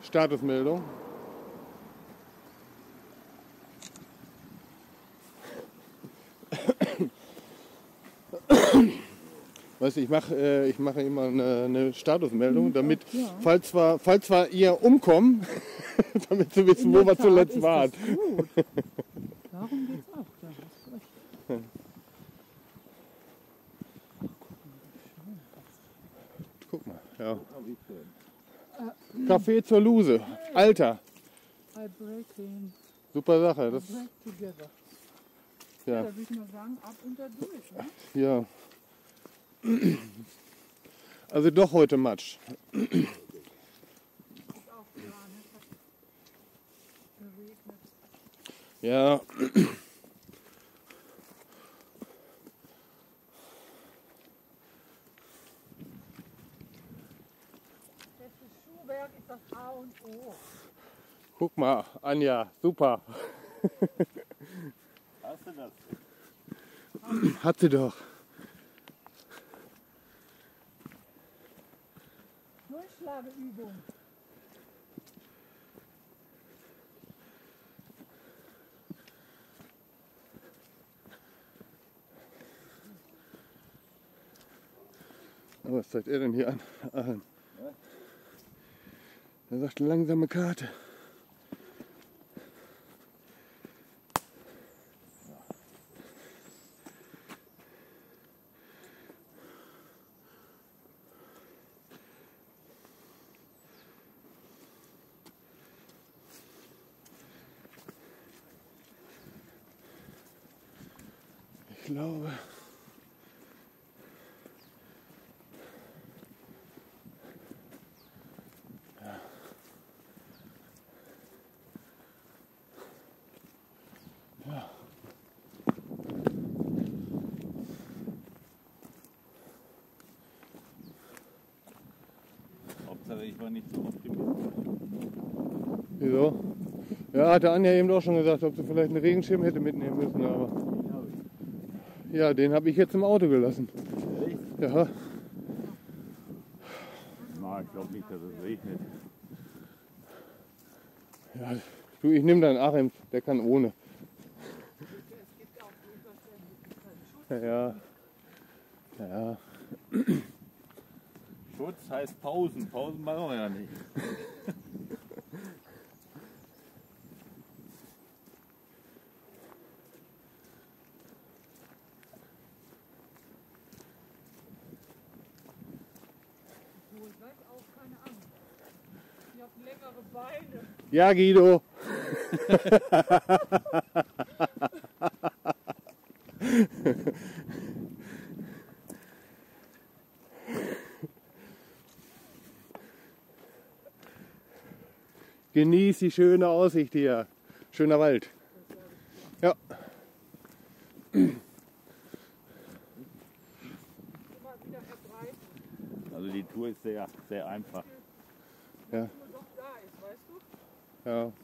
Statusmeldung. Weißt du, ich mache immer eine Statusmeldung, damit, falls wir ihr umkommen, damit sie wissen, wo wir zuletzt waren. Darum geht's auch, da hast du recht. Guck mal, ja. Kaffee zur Luse, Alter. I break in, Super Sache. Das, break together. ja, Da würde ich mal sagen, ab und da durch. Ne? ja. Also doch heute Matsch. Ist auch klar, ne? Geregnet. Ja. Festes Schuhwerk ist das A und O. Guck mal, Anja, super. Hast du das? Hat sie doch. Durchschlageübung. Oh, was zeigt er denn hier an? Er sagt langsame Karte. Ich glaube, ja. Hauptsache ich war nicht so optimistisch. Wieso? Ja, hatte Anja eben auch schon gesagt, ob sie vielleicht einen Regenschirm hätte mitnehmen müssen, aber ja, den habe ich jetzt im Auto gelassen. Echt? Ja, Na, ich glaube nicht, dass es regnet. ja, du, ich nehme deinen Achim, der kann ohne. Es gibt auch durchaus Ja, ja. Schutz heißt Pausen. Pausen machen wir ja nicht. Wohl, seid auch keine Angst. Ihr habt längere Beine. Ja, Guido. Genieß die schöne Aussicht hier. Schöner Wald. Ja. Immer wieder verbreiten. Also die Tour ist sehr, sehr einfach. Ja. Wenn man doch da ist, weißt du? Ja. Du musst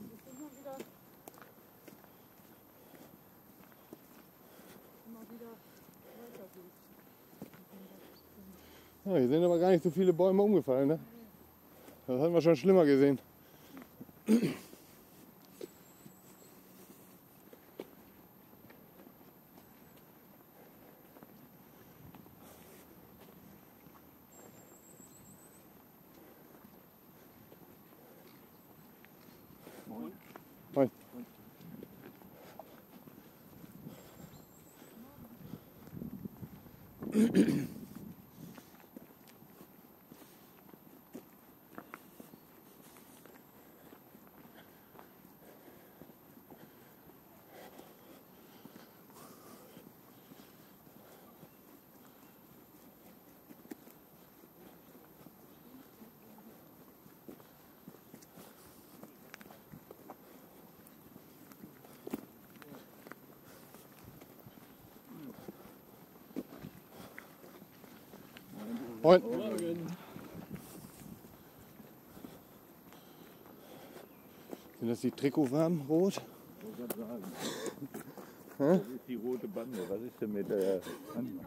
immer wieder weitergehen. Ja, hier sind aber gar nicht so viele Bäume umgefallen. Ne? Das hatten wir schon schlimmer gesehen. Moin. Moin. Sind das die Trikotfarben rot? Ich wollte gerade sagen. Das ist die rote Bande. Was ist denn mit der Bande?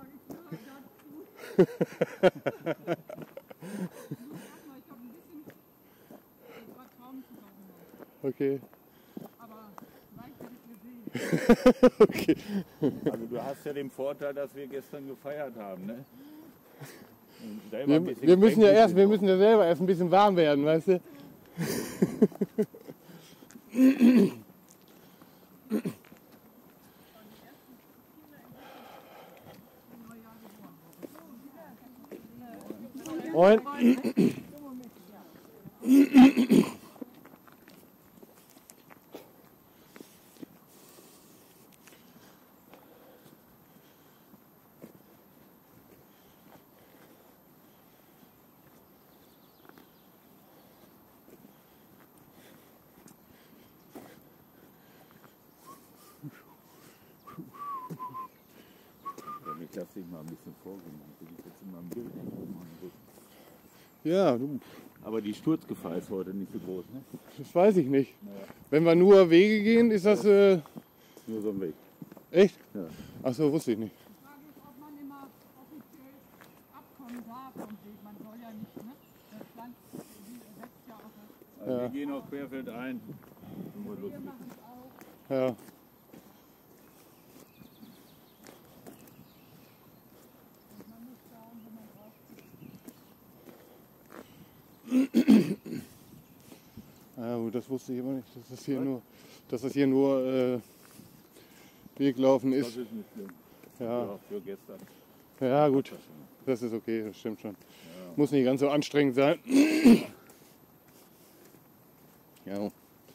Okay. Aber leicht hätte ich gesehen. Okay. Also du hast ja den Vorteil, dass wir gestern gefeiert haben, ne? Und selber ein bisschen Wir müssen ja kränklich sind. selber erst ein bisschen warm werden, weißt du? Moin. Ich lasse dich mal ein bisschen vorgehen, dann bin ich jetzt in meinem Bild. Ja, du, Aber die Sturzgefahr ist heute nicht so groß, ne? das weiß ich nicht. Naja. Wenn wir nur Wege gehen, ist das Nur so ein Weg. echt? Ja. Ach so, wusste ich nicht. Die Frage ist, ob man immer offiziell abkommen darf vom Weg. Man soll ja nicht, ne? Das Land setzt ja auch das. Also Ja. wir gehen auch querfeldein. Nur Wir lustig. machen es auch. Ja. Und man muss schauen, wo man drauf Ja, gut, das wusste ich aber nicht, dass das hier nur Weglaufen Das ist. ist nicht schlimm. Ja, Ja, für gestern. ja gut, Das schon. das ist okay, das stimmt schon. Ja. Muss nicht ganz so anstrengend sein. Ja.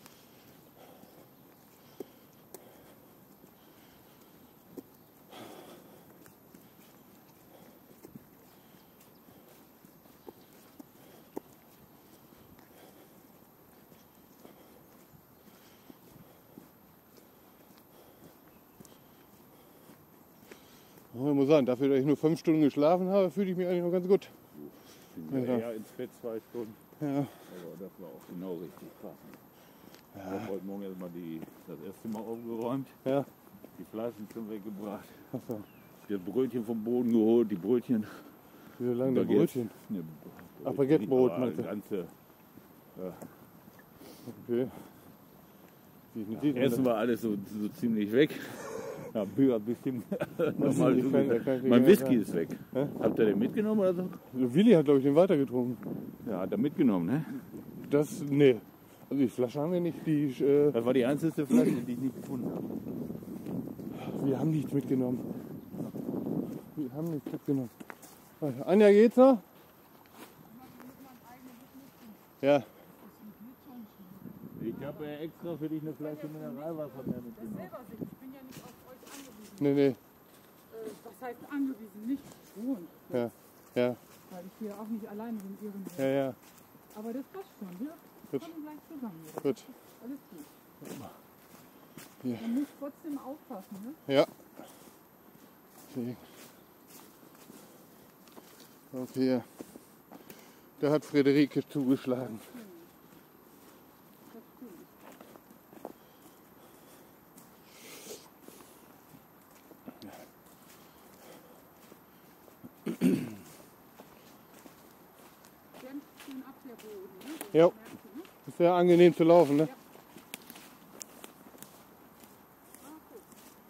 Ich muss sagen, dafür, dass ich nur 5 Stunden geschlafen habe, fühle ich mich eigentlich noch ganz gut. Ich bin Ja. eher ins Bett 2 Stunden. Ja, Aber das war auch genau richtig passend. Ich habe heute Morgen erstmal das erste Mal aufgeräumt, ja. die Flaschen schon weggebracht, Ach so. das Brötchen vom Boden geholt, die Brötchen. Wie lange Baguette. Brötchen? Ne, Ach, Baguettebrot, aber meinst du? ganze Okay. Wie sieht denn Essen das? war alles so ziemlich weg. Ja, Bier ein bisschen. Nochmal ich so kann- da kann ich nicht mein mehr Whisky sagen. ist weg. Hä? Habt ihr den mitgenommen oder so? Willi hat, glaube ich, den weitergetrunken. Ja, hat er mitgenommen, ne? Das, nee. Also die Flasche haben wir nicht, Das war die einzige Flasche, die ich nicht gefunden habe. wir haben nichts mitgenommen. Wir haben nichts mitgenommen. Anja, geht's noch? Ja. Ich habe extra für dich eine Flasche Mineralwasser mehr mitgenommen. selber sehen. Ich bin ja nicht auf euch angewiesen. Nee, nee. Was heißt angewiesen? Nicht schon. Ja. Ja. Weil ich hier auch nicht alleine bin irgendwo. Ja, ja. Aber das passt schon. Wir Gut. kommen gleich zusammen. Hier. Gut. Alles gut. Ja. Man muss trotzdem aufpassen, ne? Ja. Okay. Da hat Friederike zugeschlagen. Das stimmt. Ganz schön ab der Boden, ne? So Ja. merkst du, ne? Ist sehr angenehm zu laufen, ne? Ah, gut.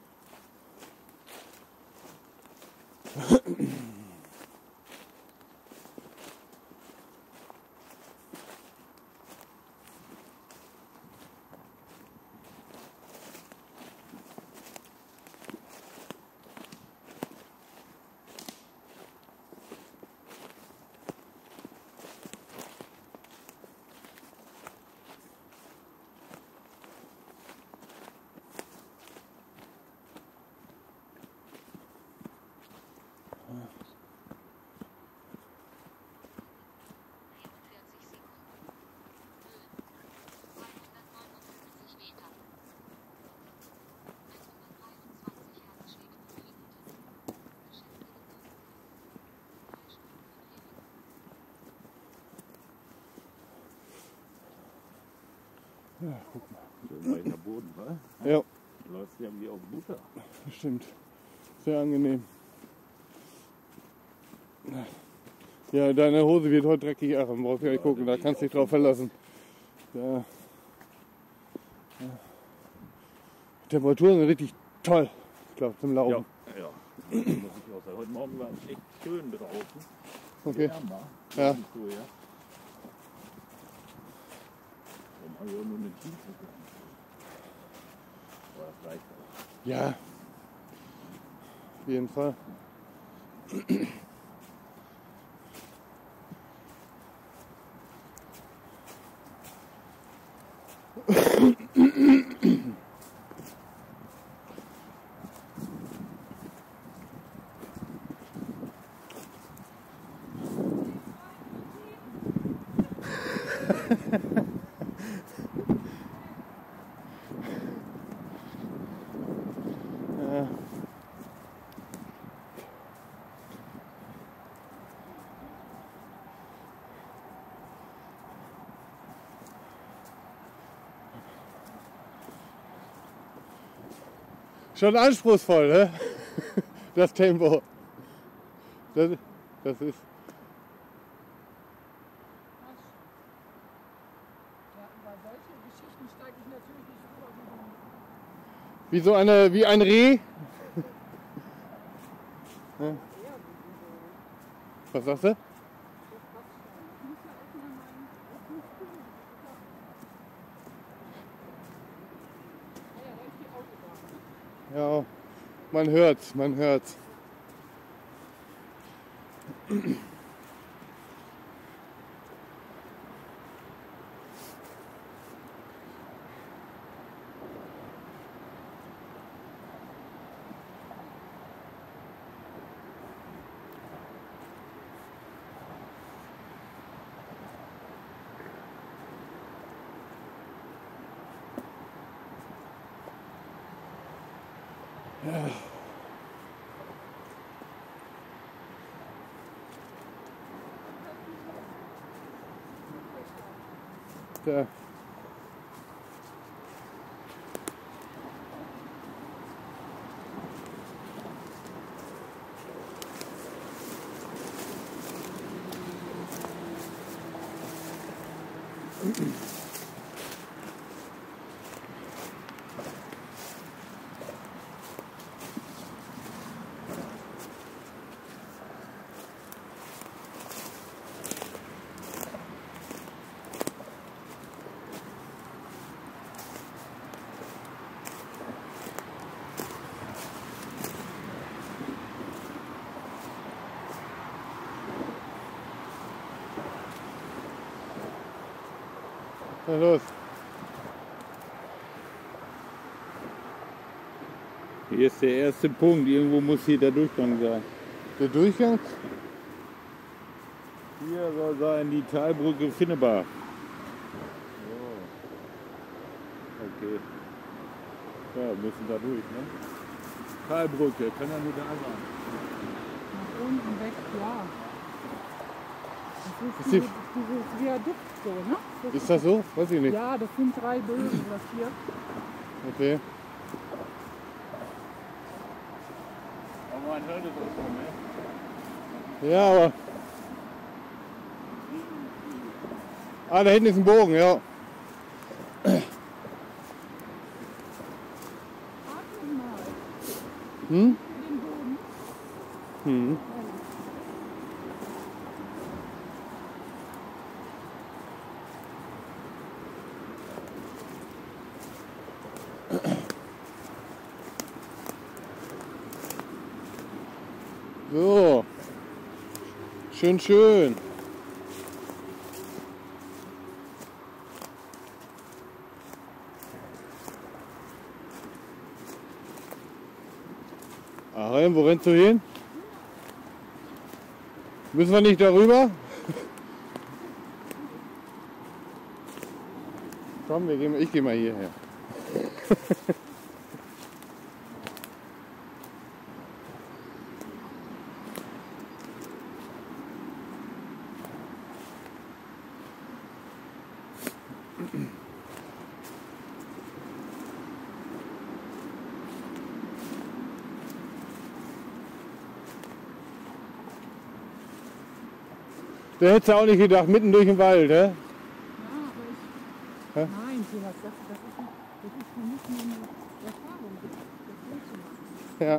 So ein weicher Boden, wa? Ja, Du läufst ja wie auf Butter. stimmt. Sehr angenehm. Ja, deine Hose wird heute dreckig, Aaron. Brauchst du ja nicht gucken, da kannst du dich drauf verlassen. Ja. Temperaturen sind richtig toll, ich glaube, zum Ja, Laufen. ja. Muss ich auch sagen. Heute Morgen war es echt schön draußen. Okay. Wärmer. Ja. Nicht so, ja. Warum habe ich auch nur eine Jeansjacke an? Aber das reicht auch. Ja, auf jeden Fall. Ja. Schon anspruchsvoll, ne? Das Tempo. Das ist. Ja, über solche Geschichten steige ich natürlich nicht rüber. Wie ein Reh. Ja. Was sagst du? Ja, man hört's, man hört's. Ja. Da. Na los. Hier ist der erste Punkt. Irgendwo muss hier der Durchgang sein. Der Durchgang? Hier soll sein die Talbrücke Finnebach. Okay. Ja, wir müssen da durch, ne? Talbrücke, kann ja nur da sein. Nach unten weg, ja. Das Ist ist die- dieses Viadukt so, ne? Ist das so? Weiß ich nicht. Ja, das sind 3 Bögen oder 4. Okay. Aber man hört es auch schon, ne? Ja, aber. Ah, da hinten ist ein Bogen, ja. Atmen mal Hm? den Boden. Hm. So. Schön, schön. Achim, wo rennst du hin? Müssen wir nicht darüber? Komm, ich gehe mal hierher. Da hättest du auch nicht gedacht, mitten durch den Wald, hä? Ja, aber Hä? Nein, Thomas, das ist nicht. Das ist für mich nur eine Erfahrung, das so zu machen. Ja.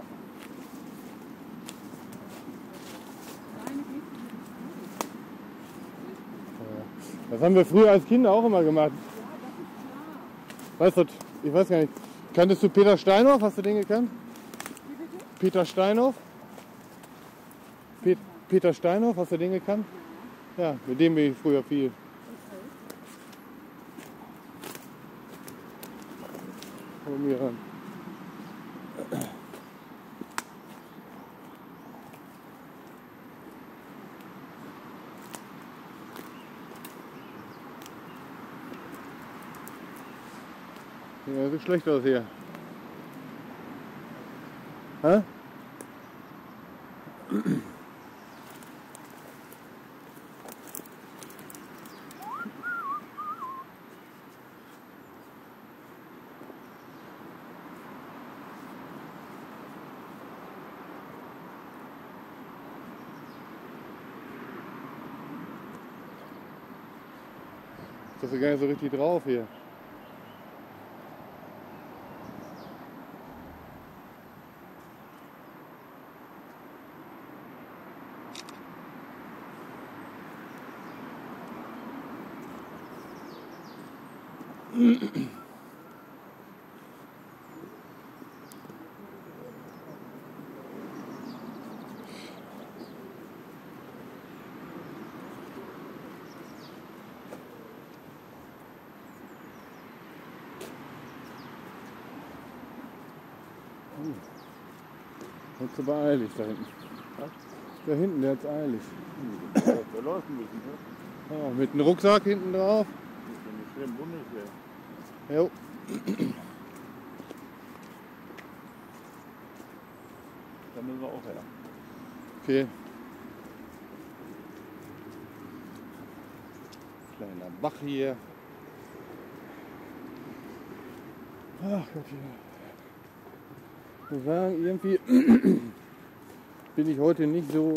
Alleine geht es nicht. Das haben wir früher als Kinder auch immer gemacht. Ja, das ist klar. Weißt du, ich weiß gar nicht. Kanntest du Peter Steinhoff? Hast du den gekannt? Wie bitte? Peter Steinhoff? Peter Steinhoff, hast du den gekannt? Ja, mit dem bin ich früher viel. Okay. Von mir ran. Ja, sieht schlecht aus hier. Hä? Das ist gar nicht so richtig drauf hier. Jetzt aber eilig da hinten. Was? Da hinten, der hat's eilig. Da laufen müssen, ne? Ja, mit einem Rucksack hinten drauf. Das ist eine schöne Bundeswehr. Jo. Da müssen wir auch her. Okay. Kleiner Bach hier. Ach Gott, hier. Ich muss sagen, irgendwie bin ich heute nicht so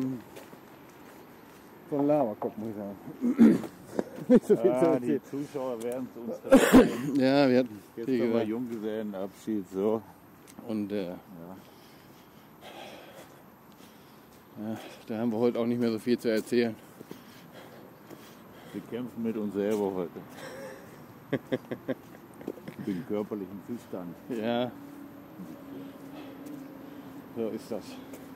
so ein Laberkopf, muss ich sagen. Nicht so viel zu Die erzählen. Zuschauer werden es uns erzählen. Ja, wir hatten Jetzt wie haben wir gesagt. Junggesellenabschied, so. Und Ja. ja, da haben wir heute auch nicht mehr so viel zu erzählen. Wir kämpfen mit uns selber heute. Den körperlichen Zustand. Ja, so ist das.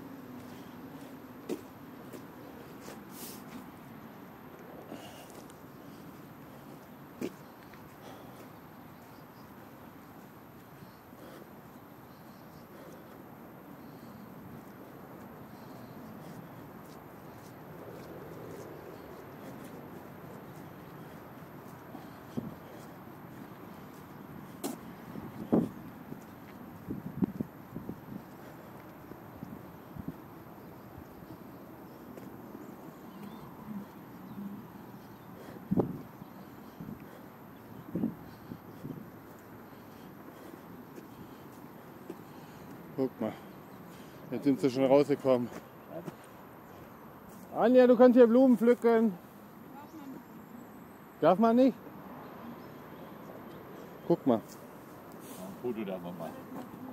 Guck mal, jetzt sind sie schon rausgekommen. Anja, du kannst hier Blumen pflücken. Darf man nicht? Guck mal. Ein Foto da mal machen.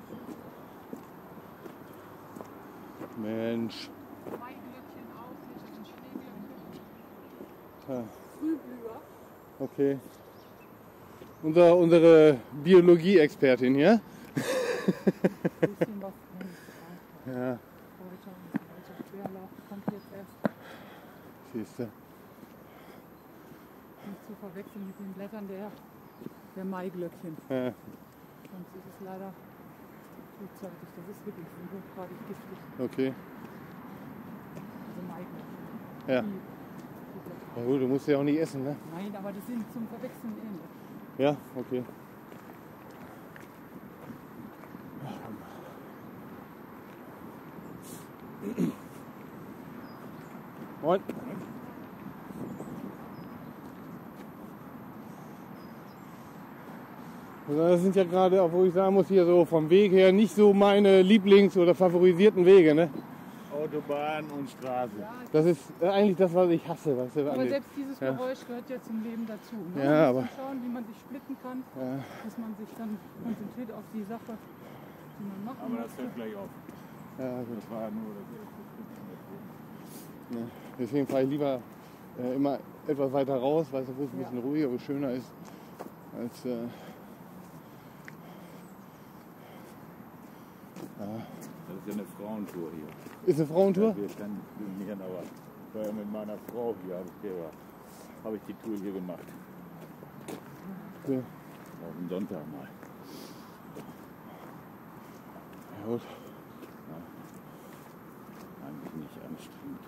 Mensch. Maiglöckchen auch, hier sind Schneeglöckchen. Ja, Frühblüher. okay. Unsere Biologie-Expertin hier. Bisschen was Ja, Kräuter und so weiter. Bärlauch kommt jetzt erst. siehst du. Nicht zu verwechseln mit den Blättern der Maiglöckchen. Ja, Sonst ist es leider frühzeitig. Das ist wirklich hochgradig giftig. okay. Also Maiglöckchen. Ja. Die Blätter. Na gut, du musst ja auch nicht essen, ne? Nein, aber die sind zum Verwechseln ähnlich. Ja, okay. Moin. Also das sind ja gerade, obwohl ich sagen muss, hier so vom Weg her nicht so meine Lieblings- oder favorisierten Wege, ne? Autobahn und Straße. Ja, Das ist eigentlich das, was ich hasse. Weißt du, aber an selbst dieses ja. Geräusch gehört ja zum Leben dazu. Ne? Ja, Man muss aber- dann schauen, wie man sich splitten kann, Ja. dass man sich dann konzentriert auf die Sache, die man machen Aber das möchte. hört gleich auf. Ja, gut. Das war nur das erste Stück. Ja. Deswegen fahre ich lieber immer etwas weiter raus, weißt du, wo es ein Ja. bisschen ruhiger, wo es schöner ist. Als, ja. Das ist ja eine Frauentour hier. Ist eine Frauentour? Ja, wir können filmieren, aber ich war ja mit meiner Frau hier, habe ich die Tour hier gemacht. Ja. Auf dem Sonntag mal. Ja, gut. Eigentlich nicht anstrengend.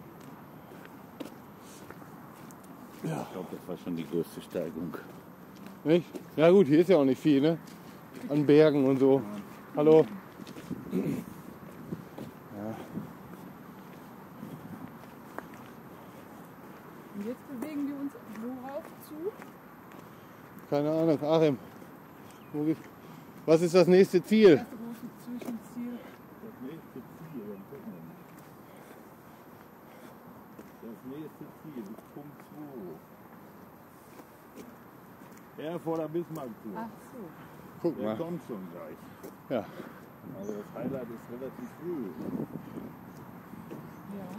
Ja. Ich glaube, das war schon die größte Steigung. Nicht? Ja gut, hier ist ja auch nicht viel, ne? An Bergen und so. Hallo. Ja. Und jetzt bewegen wir uns worauf zu? Keine Ahnung, Achim. Was ist das nächste Ziel? Das große Zwischenziel. Das nächste Ziel, dann gucken wir mal. Das nächste Ziel ist Punkt 2. Erfurter Bismarck-Tour. Ach so. Guck Der mal. kommt schon gleich. Ja. Also das Highlight ist relativ früh. Ja.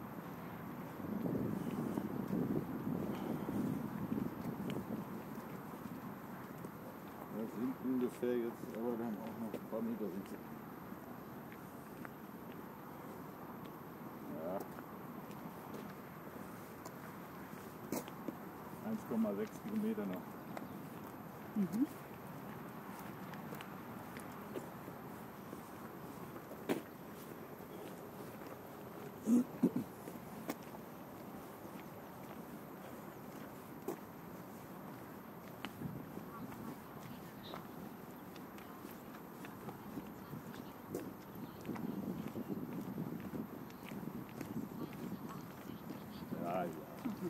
Das sind ungefähr jetzt aber dann auch noch ein paar Meter sind sie. Ja. 1,6 Kilometer noch. Ja, ja.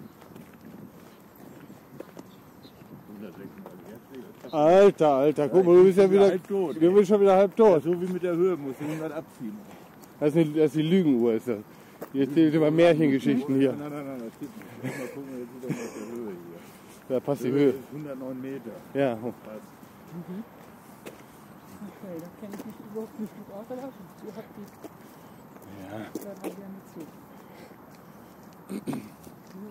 136. Alter, guck mal, du bist ja wieder, halb tot. du bist schon wieder halb tot. So wie mit der Höhe, musst du 100 abziehen. Das ist die Lügenuhr. Ist das. Hier erzählt immer Märchengeschichten hier. Nein, das stimmt nicht. Mal gucken, jetzt wieder auf der Höhe hier. Da passt die Höhe Höhe. ist 109 Meter. Ja, Passt. Okay, da kenne ich mich überhaupt nicht gut aus, aber du hast die. Ja. Da mal gerne zu. So.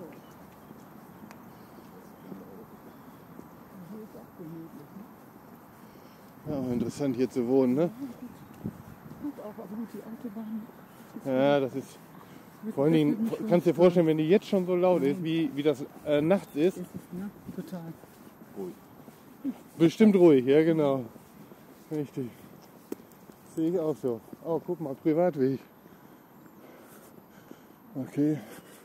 Hier ist auch gemütlich. Ne? Ja, interessant hier zu wohnen, ne? Gut, auch aber gut, die Autobahn. Ja, das ist. Vor allen Dingen, kannst du dir vorstellen, wenn die jetzt schon so laut ist, wie das nachts ist, Ist es, ne? Total. Ruhig. bestimmt ruhig, ja genau. Richtig. Sehe ich auch so. Oh, guck mal, Privatweg. Okay.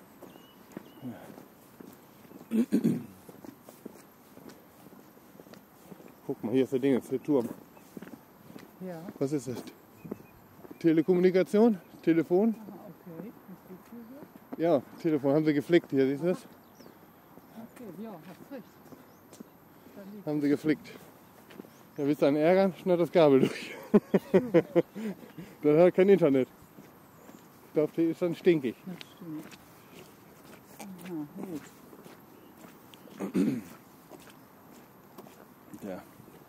Guck mal, hier ist der Ding, jetzt der Turm. Ja. Was ist das? Telekommunikation? Telefon? Aha, okay. Was steht hier so? Ja, Telefon. Haben sie geflickt hier, siehst du das? Okay, ja, hast recht. Da liegt Haben sie geflickt. Ja, willst du einen ärgern? Schneid das Kabel durch. Dann hat er kein Internet. Ich glaube, der ist dann stinkig. das stimmt. Aha, gut. Ja.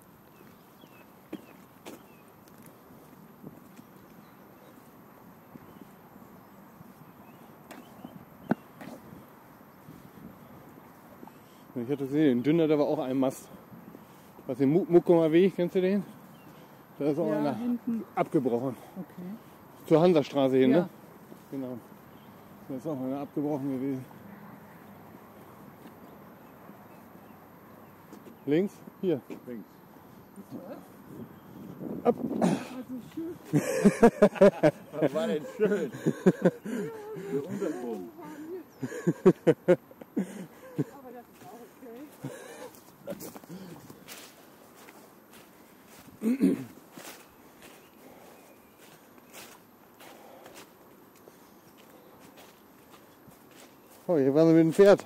Ich hatte gesehen, in Dünner, da war auch ein Mast. Was den Muckumer Weg, kennst du den? Da ist auch Ja, einer hinten. abgebrochen. Okay. Zur Hansastraße hin, Ja. ne? Genau. Da ist auch einer abgebrochen gewesen. Links? Hier. Links. Ab. Also schön. Was war denn schön? Der Untergrund. Aber das ist auch okay. Oh, hier waren wir mit dem Pferd.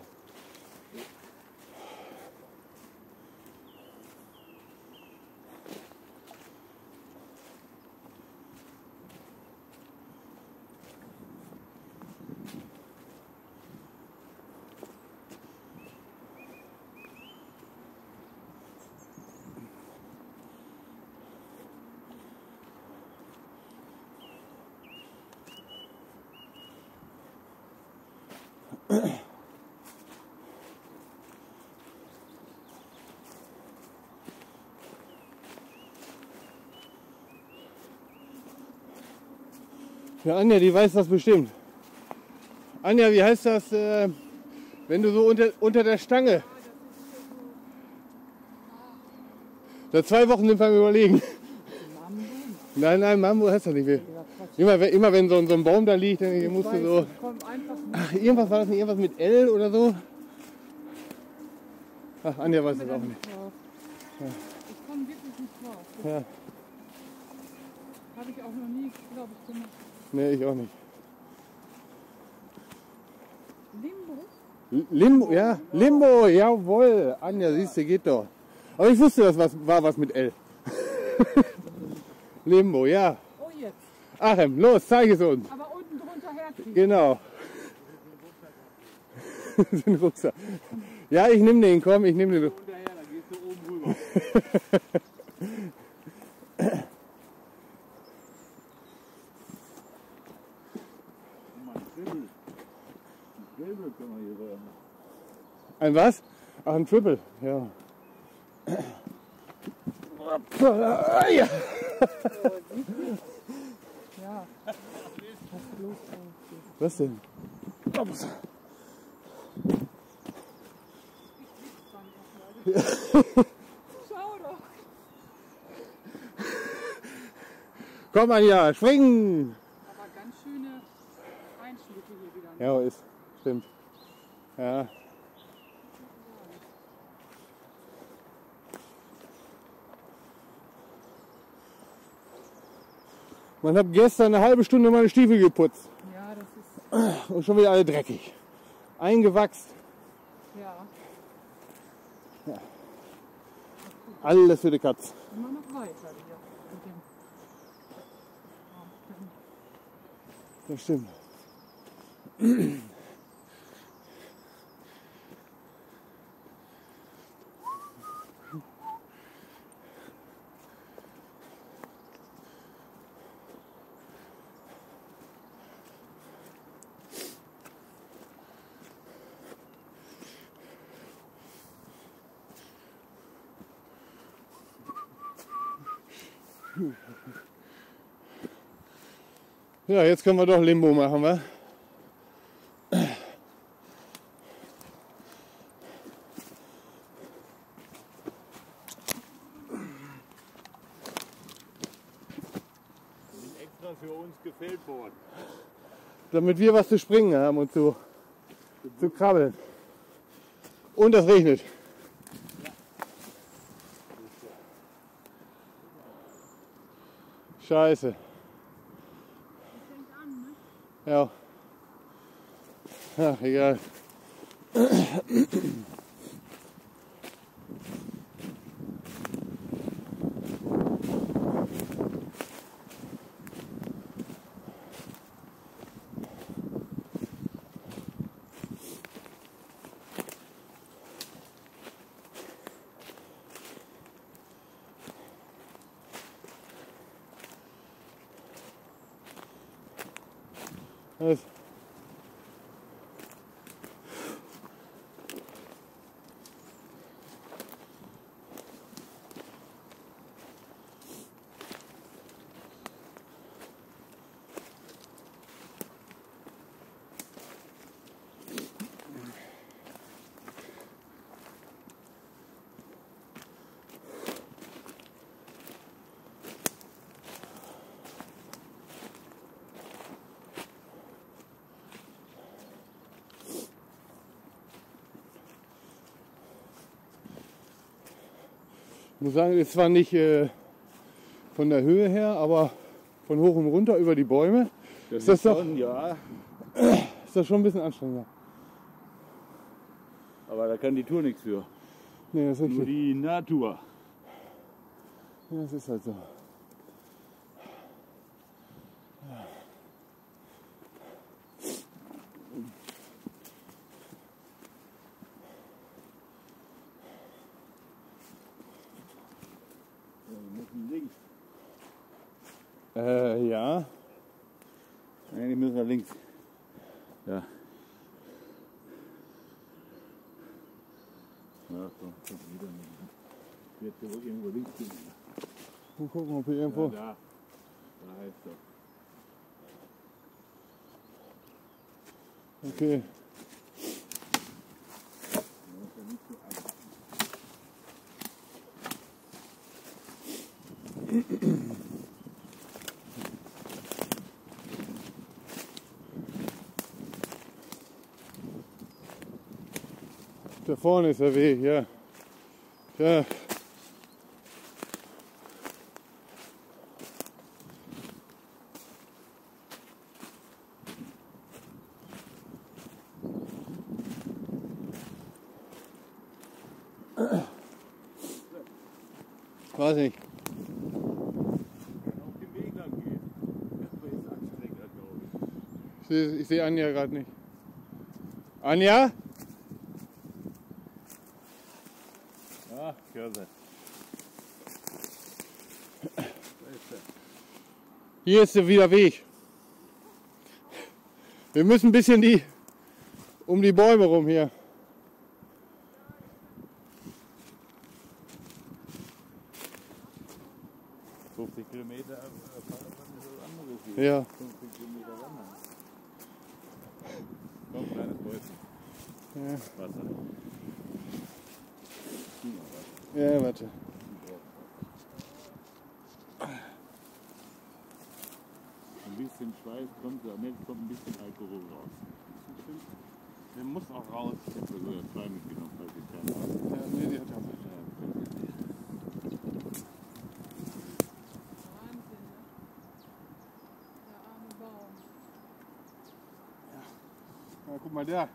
Ja, Anja, die weiß das bestimmt. Anja, wie heißt das, wenn du so unter der Stange? Seit 2 Wochen sind wir am Überlegen. Nein, Mambo heißt das nicht mehr. Immer wenn so ein Baum da liegt, dann musst du so. Ach, irgendwas war das nicht, irgendwas mit L oder so? Ach, Anja weiß es auch nicht. Ja. Ich komme wirklich nicht drauf. Das Ja. habe ich auch noch nie, glaube ich, gemacht. Nee, ich auch nicht. Limbo? Limbo, ja, Limbo, jawohl. Anja, siehst du, geht doch. Aber ich wusste, das war was mit L. Limbo, ja. Oh, jetzt. Achim, los, zeig es uns. Aber unten drunter herkriegen. Genau. Den Rucksack. Ja, ich nehme den, komm, ich nehme den. Hinterher, dann gehst du oben rüber. Guck mal, ein Triple. Ein Triple können wir hier rühren. Ein was? Ach, ein Triple, ja. Ja. Ja. Was denn? Ups. Schau doch. Komm, Anja, springen! Aber ganz schöne Einschnitte hier wieder. Ja, ist. Stimmt. Ja. Man hat gestern eine halbe Stunde meine Stiefel geputzt Ja, das ist. und schon wieder alle dreckig. Eingewachst. Ja. Alles für die Katz. Immer noch weiter hier. Mit dem Das stimmt. Ja, jetzt können wir doch Limbo machen, wa? Die sind extra für uns gefällt worden. Damit wir was zu springen haben und zu krabbeln. Und es regnet. Scheiße. fängt an, ne? Ja. Ach, egal. Was? Ich muss sagen, ist zwar nicht von der Höhe her, aber von hoch und runter über die Bäume ist das doch, schon, ja. ist das schon ein bisschen anstrengender. Aber da kann die Tour nichts für. Nee, das ist Nur richtig. die Natur. Ja, das ist halt so. Wir müssen links. Ja. Eigentlich müssen wir links. Ja. Ja, so, kommt wieder nicht. Wird hier wohl irgendwo links gehen. Mal gucken, ob hier irgendwo. Ja, da. Da ist er. Okay. Da vorne ist der Weg, ja. Ja. Weiß nicht. Auf dem Weg lang geht. Das ist anstrengender, glaube ich. Ich sehe Anja gerade nicht. Anja? Ach, Körse. Da ist er. Hier ist wieder Weg. Wir müssen ein bisschen um die Bäume rum hier. 50 Kilometer Fahrradfahren ist was anderes hier. Ja. 50 Kilometer wandern. Komm, kleines Bäuschen. Ja, Wasser. ja, warte. Ein bisschen Schweiß kommt, am Ende kommt ein bisschen Alkohol raus. Der muss auch raus. Ich habe sogar 2 mitgenommen, falls ich keinen habe. Ja, nee, die hat er. Wahnsinn, ne? Der arme Baum. Ja, guck mal da.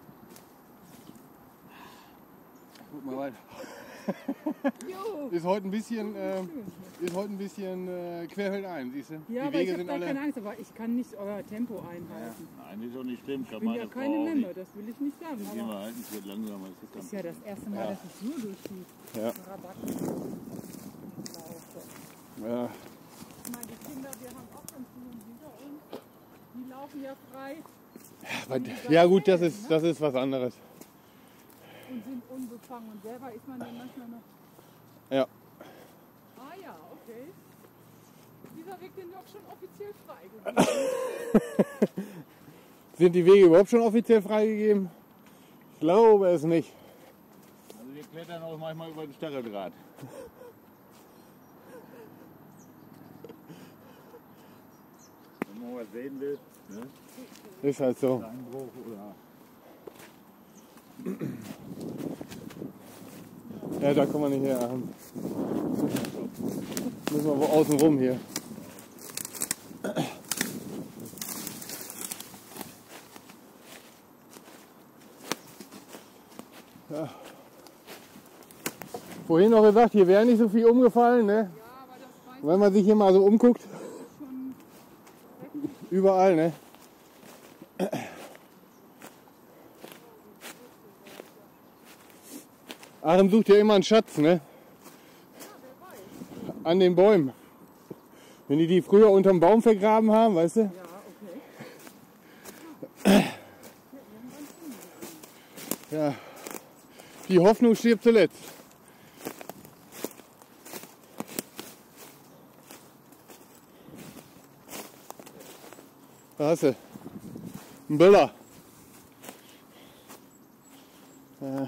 Guck mal weiter. Jo. Ist heute ein bisschen querfeldein, siehst du? Ja, die aber Wege ich habe sind da alle. keine Angst, aber ich kann nicht euer Tempo einhalten. Nein, ist doch nicht schlimm. Kann Ich bin meine ja Frau keine auch Memme, nicht. das will ich nicht sagen. Geh Aber mal halten, es wird langsamer. das ist ja das erste Mal, dass ich so durch die Ja. Rabatten laufe. Ja. Ich meine, die Kinder, wir haben auch schon Schulen hinter uns. Die laufen ja frei Ja gut, das ist was anderes. und sind unbefangen. Und selber ist man dann manchmal noch. Ja. Ah ja, okay. Dieser Weg den doch schon offiziell freigegeben. Sind die Wege überhaupt schon offiziell freigegeben? Ich glaube es nicht. Also wir klettern auch manchmal über den Stacheldraht. Wenn man was sehen will, ne? Ist halt so. Einbruch oder... Ja, da kommen wir nicht her. Müssen wir wo außen rum hier. Ja. Vorhin noch gesagt, hier wäre nicht so viel umgefallen, ne? Ja, aber das reicht Wenn man sich hier mal so umguckt, schon. überall, ne? Achim sucht ja immer einen Schatz, ne? An den Bäumen. Wenn die früher unterm Baum vergraben haben, weißt du? Ja, okay. Ja. Die Hoffnung stirbt zuletzt. Da hast du. Ein Böller. Ja.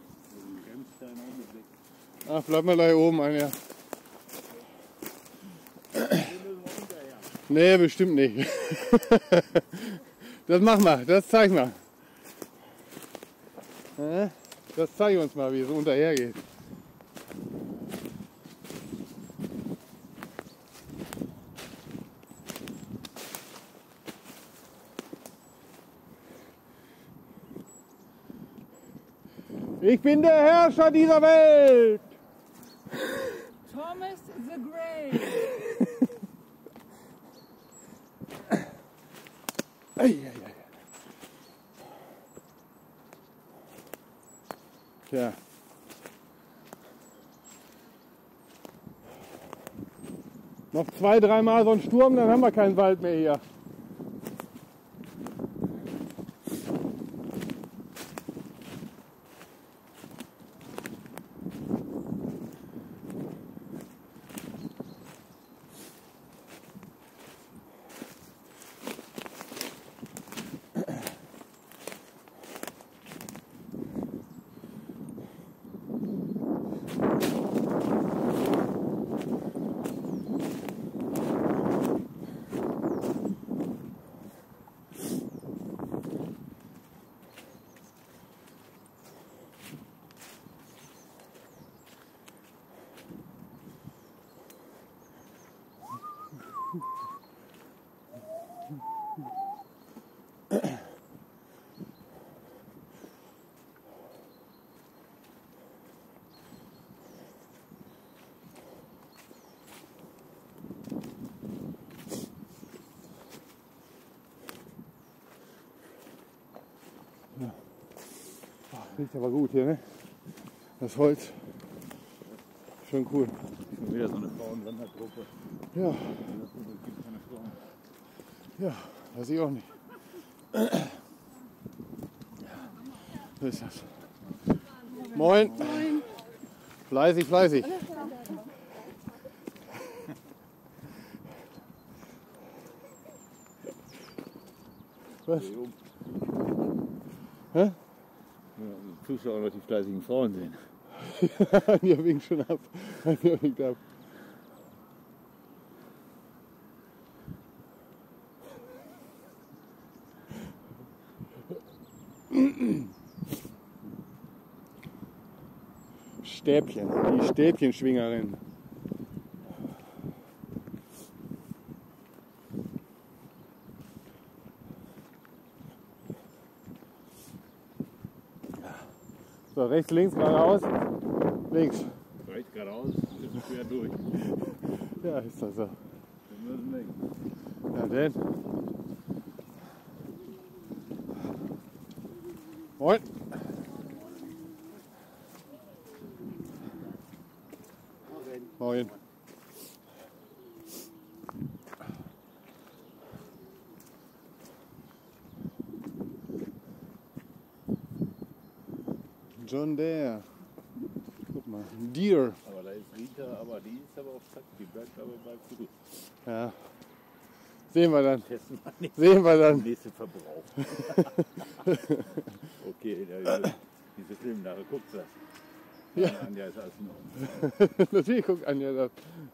Ach, bleib mal gleich oben ein, ja. Nee, bestimmt nicht. Das mach mal, das zeig mal. Ja, das zeig uns mal, wie es unterhergeht. Ich bin der Herrscher dieser Welt! Thomas the Great. Ei, ei, ei. Tja. Noch 2-3 Mal so ein Sturm, dann haben wir keinen Wald mehr hier. Riecht aber gut hier, ne? Das Holz. Schon cool. Schon wieder so eine Frauenwandergruppe. Ja, Es gibt keine Frauen. ja, weiß ich auch nicht. So ist das. Moin. Moin. Fleißig, fleißig. Was? Hä? Ja, die Zuschauer noch die fleißigen Frauen sehen. Anja winkt schon ab. Anja winkt ab. Stäbchen, die Stäbchenschwingerin. So, rechts, links, geradeaus. Links. Rechts geradeaus, ist quer durch. Ja, ist das so. Wir müssen links. Ja, denn. Moin. Moin. John Deere. Guck mal, ein Deer. Aber da ist Rita, aber die ist aber auf Zack, die bleibt aber bei Fuß. Ja. Sehen wir dann. Testen wir nicht. Sehen wir dann. Nächste Verbrauch. Okay, diese Film nachher guckt das. Ja. Anja ist alles in Ordnung. Natürlich guckt Anja das.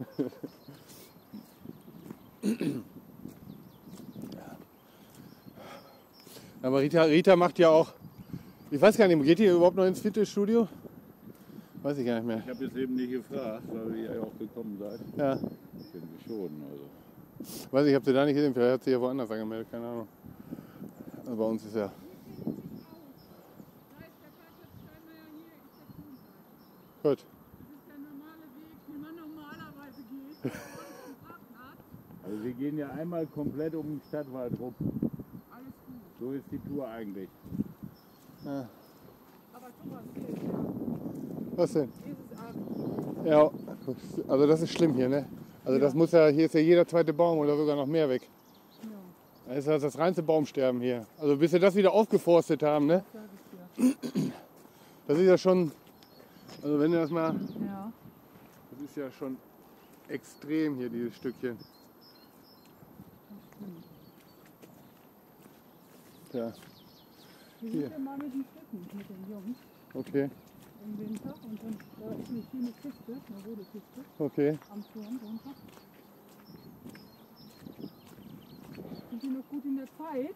Aber Rita macht ja auch, ich weiß gar nicht, geht ihr überhaupt noch ins Fitnessstudio? Weiß ich gar nicht mehr. Ich habe jetzt eben nicht gefragt, weil ihr ja auch gekommen seid. Ja, Ich finde schon, also. weiß ich, habt ihr da nicht gesehen, vielleicht hat sie ja woanders angemeldet, keine Ahnung. Also bei uns ist ja. Da ist der Fahrradsteinmeier hier, ist der Kuhnseite. Gut. Das ist der normale Weg, wie man normalerweise geht. Und zum Parkplatz. Also wir gehen ja einmal komplett um den Stadtwald rum. Alles gut. So ist die Tour eigentlich. Ja. Aber sowas geht, ja. Was denn? Dieses Abend. Ja, also das ist schlimm hier, ne? Also das muss ja, hier ist ja jeder zweite Baum oder sogar noch mehr weg. Ja, Das ist das reinste Baumsterben hier. Also bis wir das wieder aufgeforstet haben, ne? sag ich dir. Das ist ja schon, also wenn du das mal, Ja. das ist ja schon extrem hier, dieses Stückchen. Ja, Wir Hier. sind ja mal mit dem Schlitten mit den Jungs okay, im Winter und dann da ist eine schöne Kiste, eine rote Kiste okay. am Turm runter. Wir sind noch gut in der Zeit.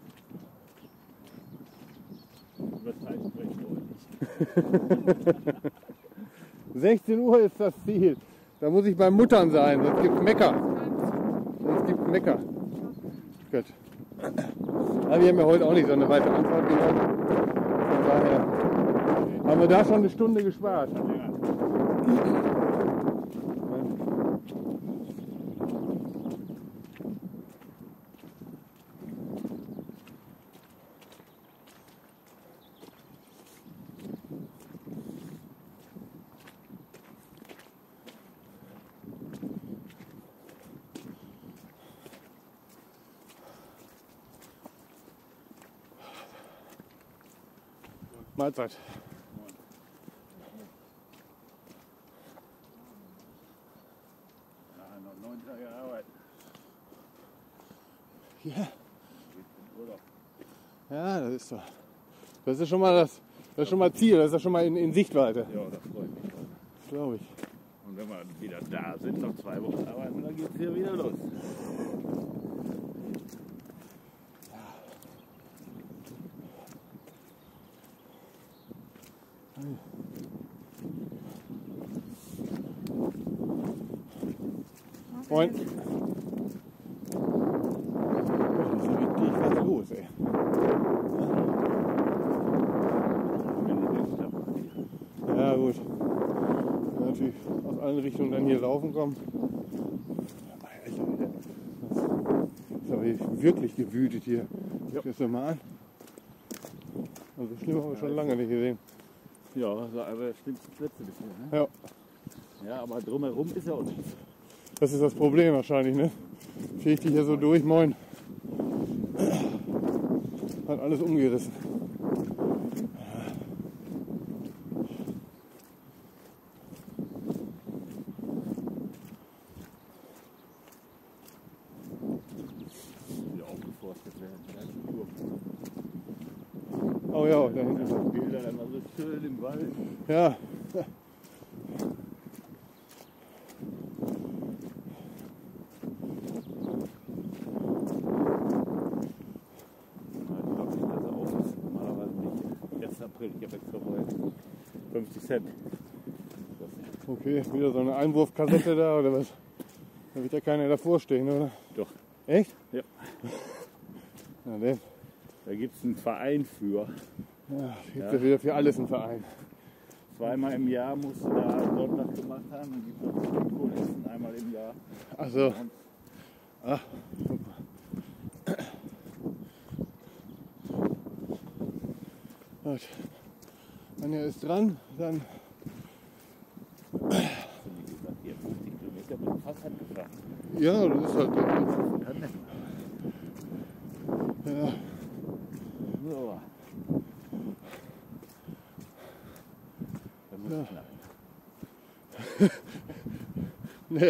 Was heißt recht deutlich? 16 Uhr ist das Ziel. Da muss ich beim Muttern sein, sonst gibt's Mecker. Sonst gibt's Mecker. Gut. Aber wir haben ja heute auch nicht so eine weite Anfahrt genommen. Von daher haben wir da schon eine Stunde gespart. Mahlzeit. Nachher noch 9 Tage Arbeit. Ja, Geht's in Urlaub. ja, das ist so. Das ist schon mal das ist schon mal Ziel, das ist ja schon mal in Sichtweite. Ja, das freut mich. Das glaube ich. Und wenn wir wieder da sind, noch 2 Wochen arbeiten, dann geht's hier wieder los. Moin. Das ist ja richtig was los, ey. Wenn du denkst, da Ja gut. Ja, natürlich aus allen Richtungen dann hier laufen kommen. Alter, das ist aber hier wirklich gewütet hier. Guck dir das doch mal an. Also schlimm haben wir schon lange nicht gesehen. Ja, also aber das schlimmste Plätze bisher. Ne? Ja, Ja, aber drumherum ist ja auch nichts. das ist das Problem wahrscheinlich, ne? Kriege ich die hier so durch, moin. Hat alles umgerissen. Die aufgeforstet werden. Die ganzen Turm. Oh ja, da hinten. Die Bilder dann mal so schön im Wald. Ja. Ich glaube nicht, dass er auf ist. Normalerweise nicht. 1. April, ich habe extra vorher 50 Cent. Okay, wieder so eine Einwurfkassette da oder was? Da wird ja keiner davor stehen, oder? Doch. Echt? Ja. Na denn. Da gibt es einen Verein für. Ja, gibt ja wieder für alles einen Verein. Zweimal im Jahr musst du da einen Sonntag gemacht haben. Dann gibt es noch Kulissen einmal im Jahr. Also, Und ach, super. Gut. Anja ist dran, dann wie gesagt, hier 50 Kilometer mit dem Fahrrad gefahren. ja, das ist halt Kann nicht. ja, So. Da muss ich nach. nee.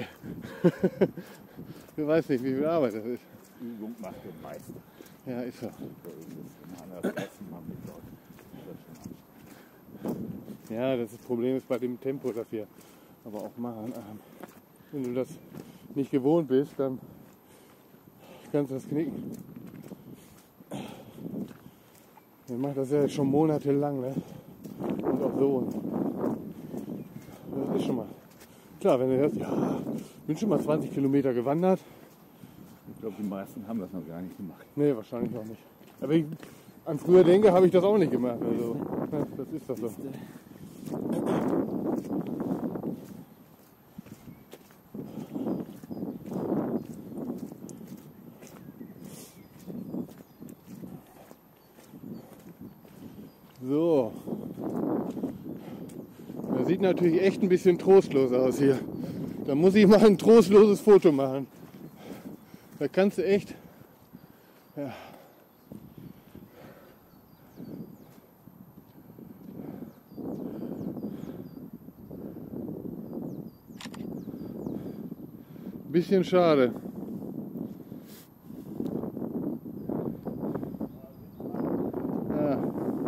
Du weißt nicht, wie viel Arbeit das ist. Übung macht den Meister. Ja, ist so. So ist es. Wenn einer das erste Mal mitläuft, ist das schon anstrengend. Ja, das Problem ist bei dem Tempo, das wir aber auch machen. Wenn du das nicht gewohnt bist, dann kannst du das knicken. Ich mache das ja schon monatelang, ne? Und auch so. Das ist schon mal. Klar, wenn du hörst, ja, bin schon mal 20 Kilometer gewandert. Ich glaube, die meisten haben das noch gar nicht gemacht. Nee, wahrscheinlich auch nicht. Aber wenn ich an früher denke, habe ich das auch nicht gemacht. Also, ja, das ist das so. So. Das sieht natürlich echt ein bisschen trostlos aus hier. Da muss ich mal ein trostloses Foto machen. Da kannst du echt. Ja. Bisschen schade. Ja.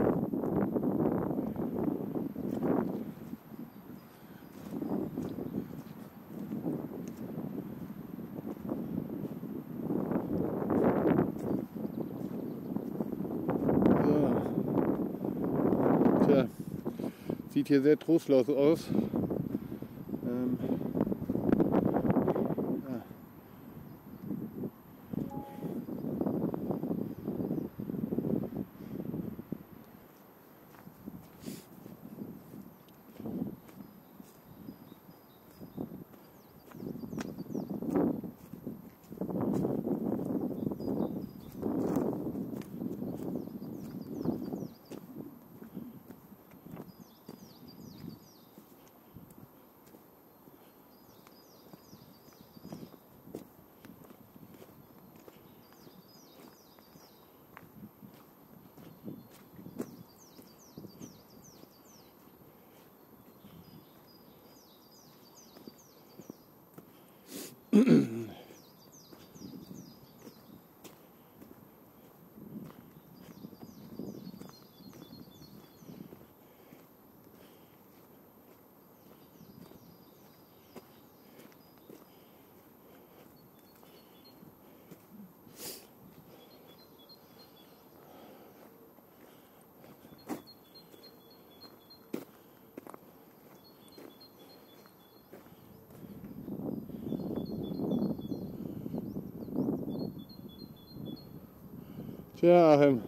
So. Tja, sieht hier sehr trostlos aus. Ja. Tja, Achim.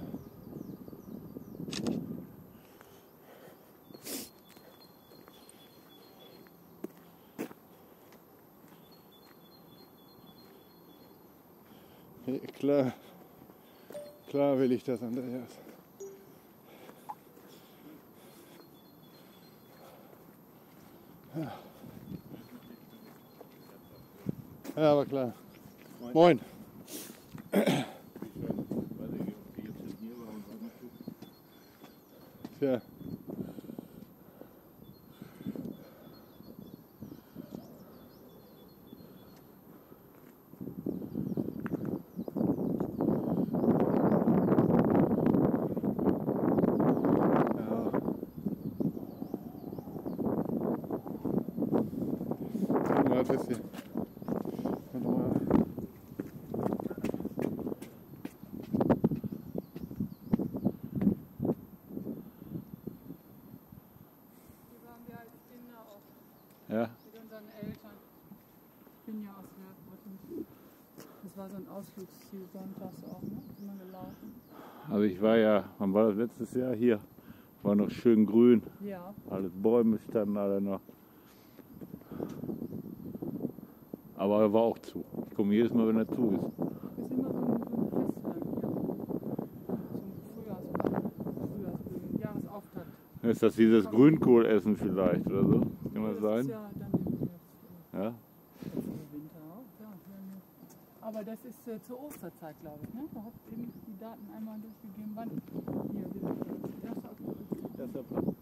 Klar, klar will ich das, Andreas. Ja, aber klar. Moin. Tja. Ja, das hier. Ja. Mit unseren Eltern. Ich bin ja aus Werkbrücken. Das war so ein Ausflugsziel sonntags auch, ne? Immer gelaufen. Also ich war ja, wann war das letztes Jahr hier? War noch schön grün. Ja. Alles Bäume standen alle noch. Aber er war auch zu. Ich komme jedes Mal, wenn er zu ist. Das ist immer so ein Festland hier. Zum Jahresauftakt. Ist das dieses Grünkohlessen vielleicht oder so? Kann das sein? Ja, dann im Ja? Winter auch. Ja, aber das ist zur Osterzeit, glaube ich. Ne? Da habt ihr eben die Daten einmal durchgegeben. Wann? Hier, 1. Oktober.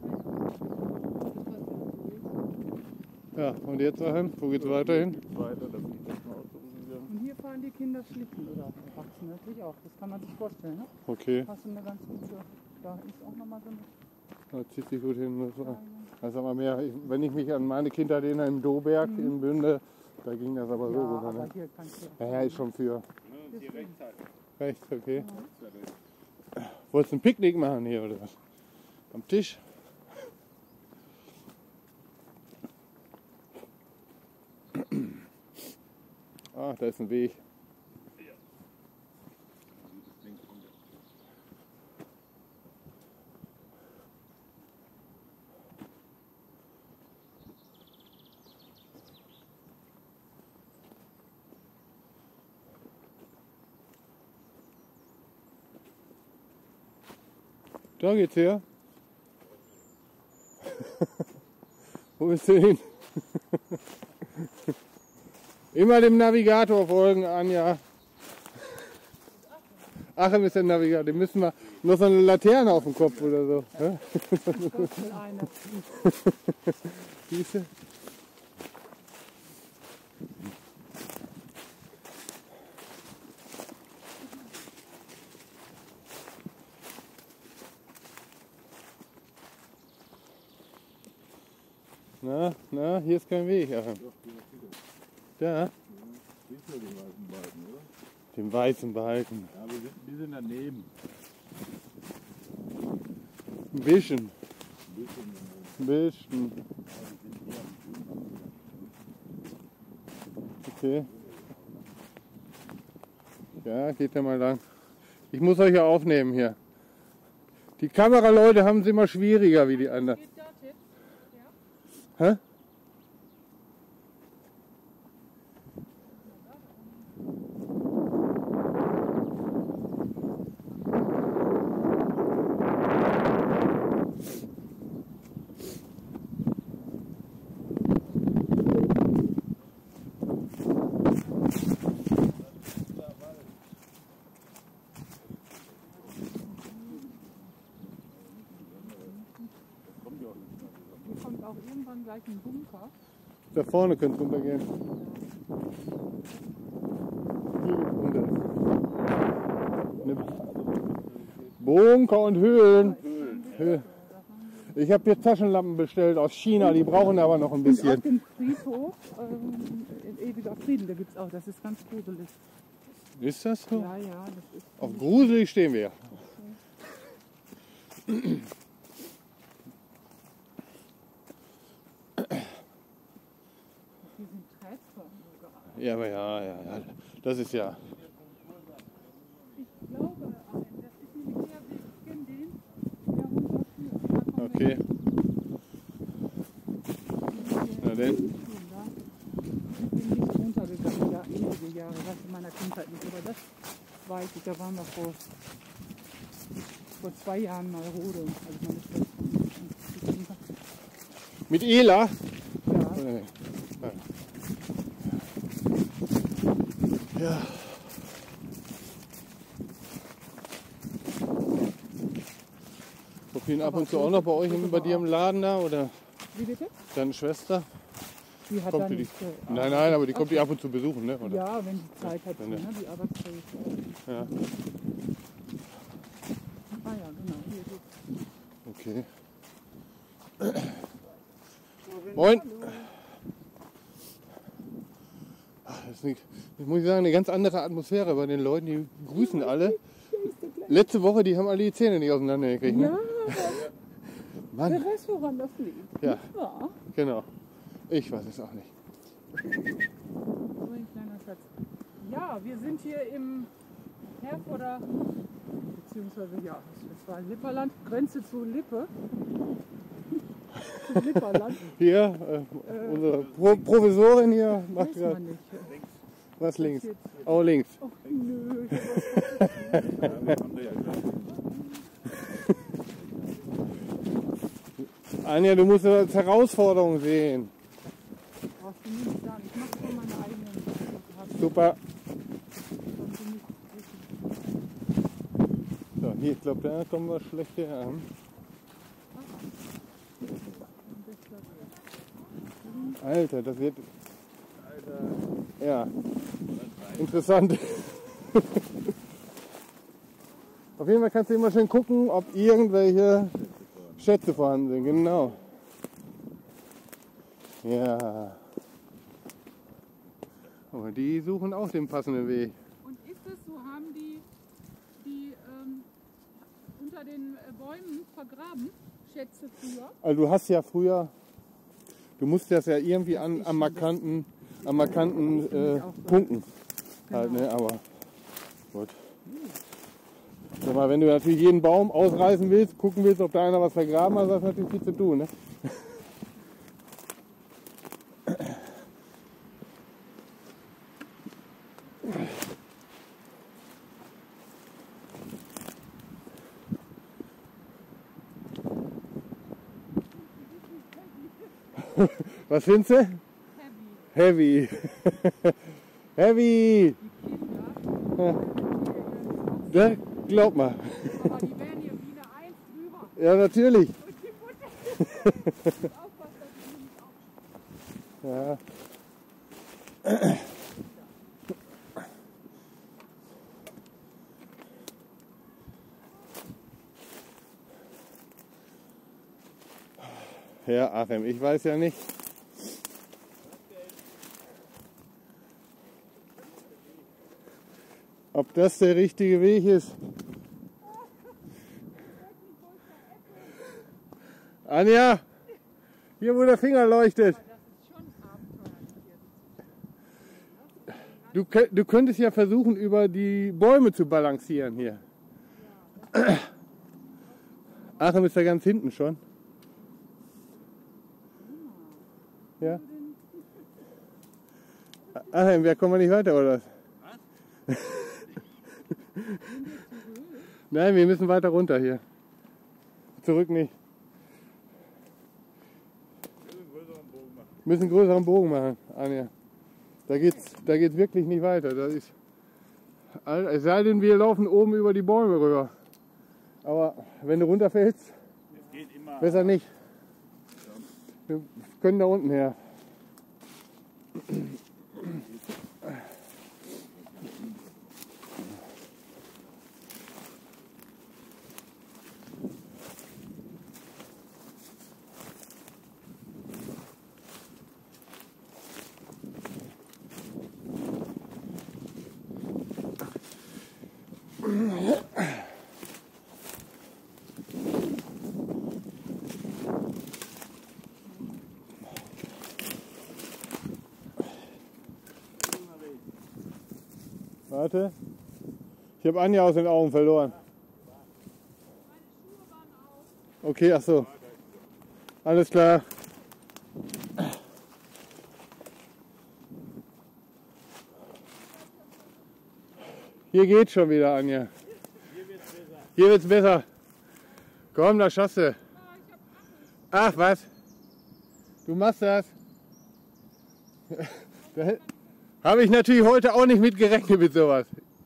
Ja, und jetzt dahin? Wo geht's weiter hin? Weiter, da bin ich jetzt mal aussuchen. Und hier fahren die Kinder Schlitten oder Erwachsene natürlich auch. Das kann man sich vorstellen. Ne? Okay, Hast du eine ganz gute. Da ist auch nochmal so eine. das zieht sich gut hin. Also aber mehr, wenn ich mich an meine Kindheit erinnere, im Doberg, in Bünde, da ging das aber so Ja, gut. aber Ne? hier kannst du. Ja, ist schon für Hier rechts halt. rechts, okay. Wolltest du ein Picknick machen hier oder was? Am Tisch? Ah, da ist ein Weg. Da geht's her. Wo bist du hin? Immer dem Navigator folgen, Anja. Achim ist der Navigator. Dem müssen wir noch so eine Laterne auf dem Kopf oder so. Ja? Eine. Siehst du? Na, hier ist kein Weg, Achim. Da, den weißen Balken. Ja, wir sind daneben. Ein bisschen. Ein bisschen. Okay. Ja, geht ja mal lang. Ich muss euch ja aufnehmen hier. Die Kameraleute haben es immer schwieriger wie die anderen. Geht das jetzt? Ja. Hä? Hier kommt auch irgendwann gleich ein Bunker. Da vorne könnte es runtergehen. Hier geht's runter. Bunker und Höhlen. Ich habe hier Taschenlampen bestellt aus China, die brauchen aber noch ein Auf bisschen. dem Friedhof, in ewiger Frieden, da gibt es auch, das ist ganz gruselig. Ist das so? Ja, ja, das ist. Auf gruselig stehen wir. Diesen Treppe sogar. Ja, aber ja. Das ist ja. Ich glaube, das ist nämlich der Weg, ich kenne den, der runterführt. Okay. Na denn? Ich bin nicht runtergegangen, ja, ewige Jahre, das in meiner Kindheit nicht, aber das weiß ich, da waren wir vor 2 Jahren mal rodeln, also meine Schwester. Mit Ela? Ja, Ja. Ja. Probieren ab und zu auch noch bei euch bei dir im Laden da, oder? Wie bitte? Deine Schwester? Die hat Kommt da die? nicht. Nein, nein, aber die kommt die ab und zu besuchen, ne? Oder? Ja, wenn die Zeit hat, Wenn ne? Die Arbeitstage. Ja. Ah ja, genau. Hier geht's. Okay. Moin. Ach, das ist nicht, ich muss sagen, eine ganz andere Atmosphäre bei den Leuten, die grüßen alle. Letzte Woche, die haben alle die Zähne nicht auseinandergekriegt. Ne? Ja, Mann. wer weiß, woran das liegt. Ja. Nicht wahr? Genau. Ich weiß es auch nicht. So ein kleiner Schatz. Ja, wir sind hier im Herforder, beziehungsweise ja, das war Lipperland, Grenze zu Lippe. Zu Lipperland. Hier, unsere Professorin hier macht Weiß gerade man nicht. was links. Oh, links. Ach nö, ich Anja, du musst das als Herausforderung sehen. brauchst du nicht sagen. Ich mache schon meine eigenen. Super. So, hier, ich glaube, da kommen wir schlecht her. Alter, das wird. Ja. Interessant. Auf jeden Fall kannst du immer schön gucken, ob irgendwelche Schätze vorhanden sind. Genau. Ja. Aber die suchen auch den passenden Weg. Und ist es so, haben die unter den Bäumen vergraben, Schätze früher? Also du hast ja früher, du musst das ja irgendwie an markanten Punkten halt, ne? Aber gut. Sag mal, wenn du natürlich jeden Baum ausreißen willst, gucken willst, ob da einer was vergraben hat, hast du natürlich viel zu tun, ne? Was findest du? Heavy. Heavy. Ja, glaub mal. Aber die werden hier wie eine Eins drüber. Ja, natürlich. Und die Mutter. Aufpassen, dass sie nicht Ja. Ja, Achim, ich weiß ja nicht. Ob das der richtige Weg ist. Anja, hier wo der Finger leuchtet. Du könntest ja versuchen, über die Bäume zu balancieren hier. Achim ist ja ganz hinten schon. Ja. Achim, wer kommt wir nicht weiter, oder was? Nein, wir müssen weiter runter hier. Zurück nicht. Wir müssen einen größeren Bogen machen, Anja. Da geht's wirklich nicht weiter. Das ist, es sei denn, wir laufen oben über die Bäume rüber. Aber wenn du runterfällst, besser nicht. Wir können da unten her. Warte. Ich habe Anja aus den Augen verloren. Okay, ach so. Alles klar. Hier geht's schon wieder, Anja. Hier wird's besser. Komm, da schaffst du. Ach, was? Du machst das. Habe ich natürlich heute auch nicht mit gerechnet mit sowas.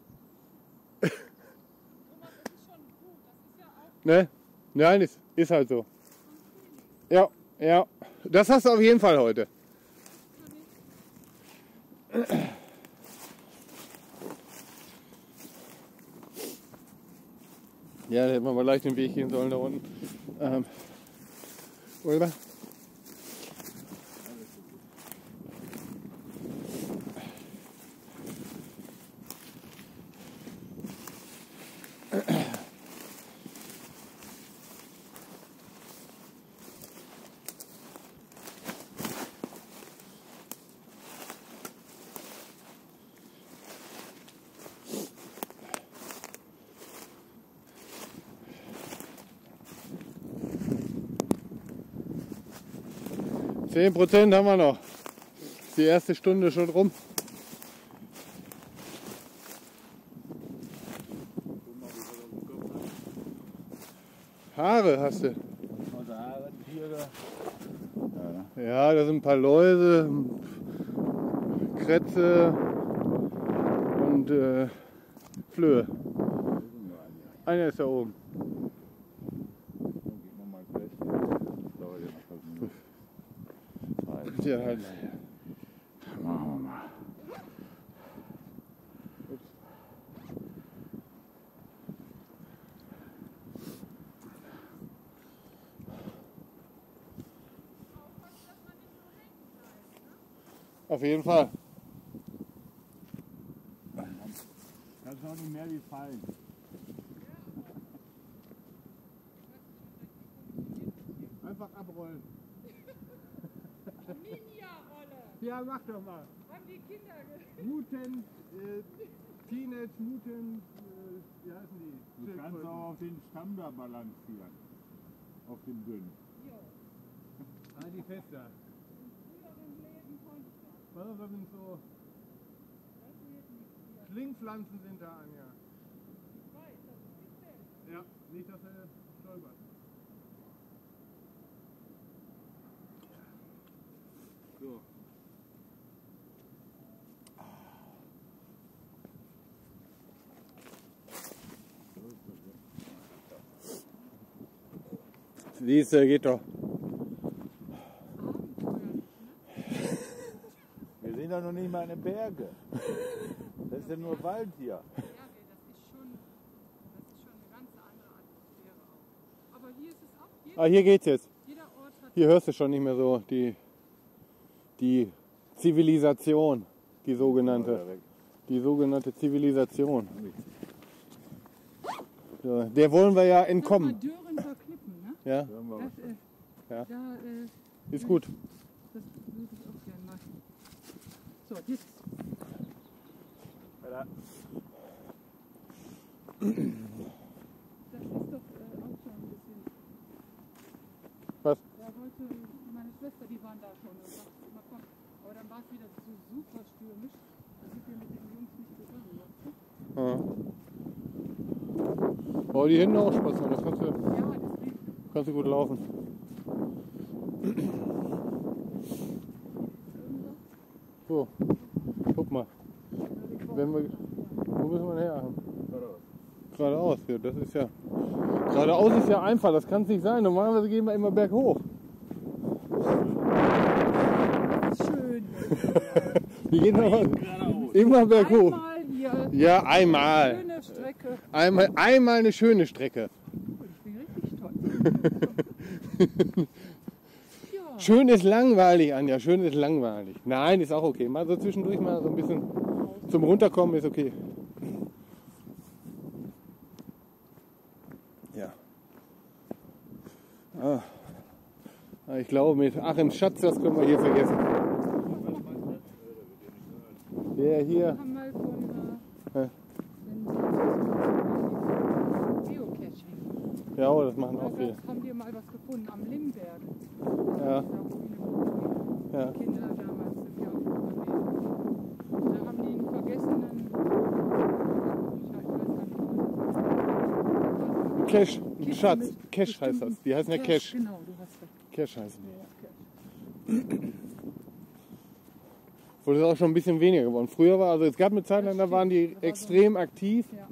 Ne? Nein, ist halt so. Ja, ja. Das hast du auf jeden Fall heute. Ja, da hätten wir mal leicht den Weg gehen sollen da unten. Oder? Zehn % haben wir noch. Ist die erste Stunde schon rum. Haare hast du. Also Haare, Tiere. Ja, da sind ein paar Läuse, Krätze und Flöhe. Einer ist da oben. Ja, halt. Machen wir mal. Auf jeden Fall. Das soll nicht mehr gefallen. Einfach abrollen. Ninja-Rolle. Ja, mach doch mal. Haben die Kinder Mutant, Teenage Mutant, wie heißen die? Du kannst auch auf den Stamm da balancieren. Auf dem dünnen. Ah, die fester. Was sind so Schlingpflanzen sind da, Anja. Ja, nicht, dass er stolpert. So. Siehst du, geht doch. Wir sind doch noch nicht mal in den Bergen. Das ist ja nur Wald hier. Das ist schon eine ganz andere Atmosphäre auch. Aber hier ist es auch, Ah, hier geht's jetzt. jeder Ort hat Hier hörst du schon nicht mehr so die Zivilisation, die sogenannte. Die sogenannte Zivilisation. So, der wollen wir ja entkommen. Dürren verknippen, ne? Ja, Das, Ja. Da, ist gut. das würde ich auch gerne machen. So, jetzt. Das ist doch auch schon ein bisschen. Was? Da wollte meine Schwester, die waren da schon und sagte immer, komm. Aber dann war es wieder so super stürmisch. Da sind wir mit den Jungs nicht gegangen, weißt du? Oh, die hinten auch Spaß haben. Das Ja, deswegen. kannst du gut laufen. So, guck mal. Wenn wir, wo müssen wir her? Geradeaus. Ja, das ist ja. Geradeaus ist ja einfach, das kann es nicht sein. Normalerweise gehen wir immer berghoch. Schön. Wir gehen immer berghoch. Einmal hier. Ja, einmal. Schöne Strecke. Einmal eine schöne Strecke. Ich bin richtig toll. Ja. Schön ist langweilig, Anja. Schön ist langweilig. Nein, ist auch okay. Mal so zwischendurch mal so ein bisschen zum Runterkommen ist okay. Ja. Ah, ich glaube, mit Achims Schatz, das können wir hier vergessen. Der hier. Wir haben mal von Geocaching. Ja, oh, das machen auch viele. Da haben wir mal was gefunden am Limberg. Ja. Da Ja. die Kinder damals sind ja auch unterwegs. Da haben die einen vergessenen Cache, ein Kiste Schatz. mit Cache heißt das. Die heißen ja Cache. Genau, du hast recht. Cache heißen die. Ja, Cache. Wurde es auch schon ein bisschen weniger geworden. Früher war, also es gab eine Zeit lang, da waren die extrem aktiv. Ja.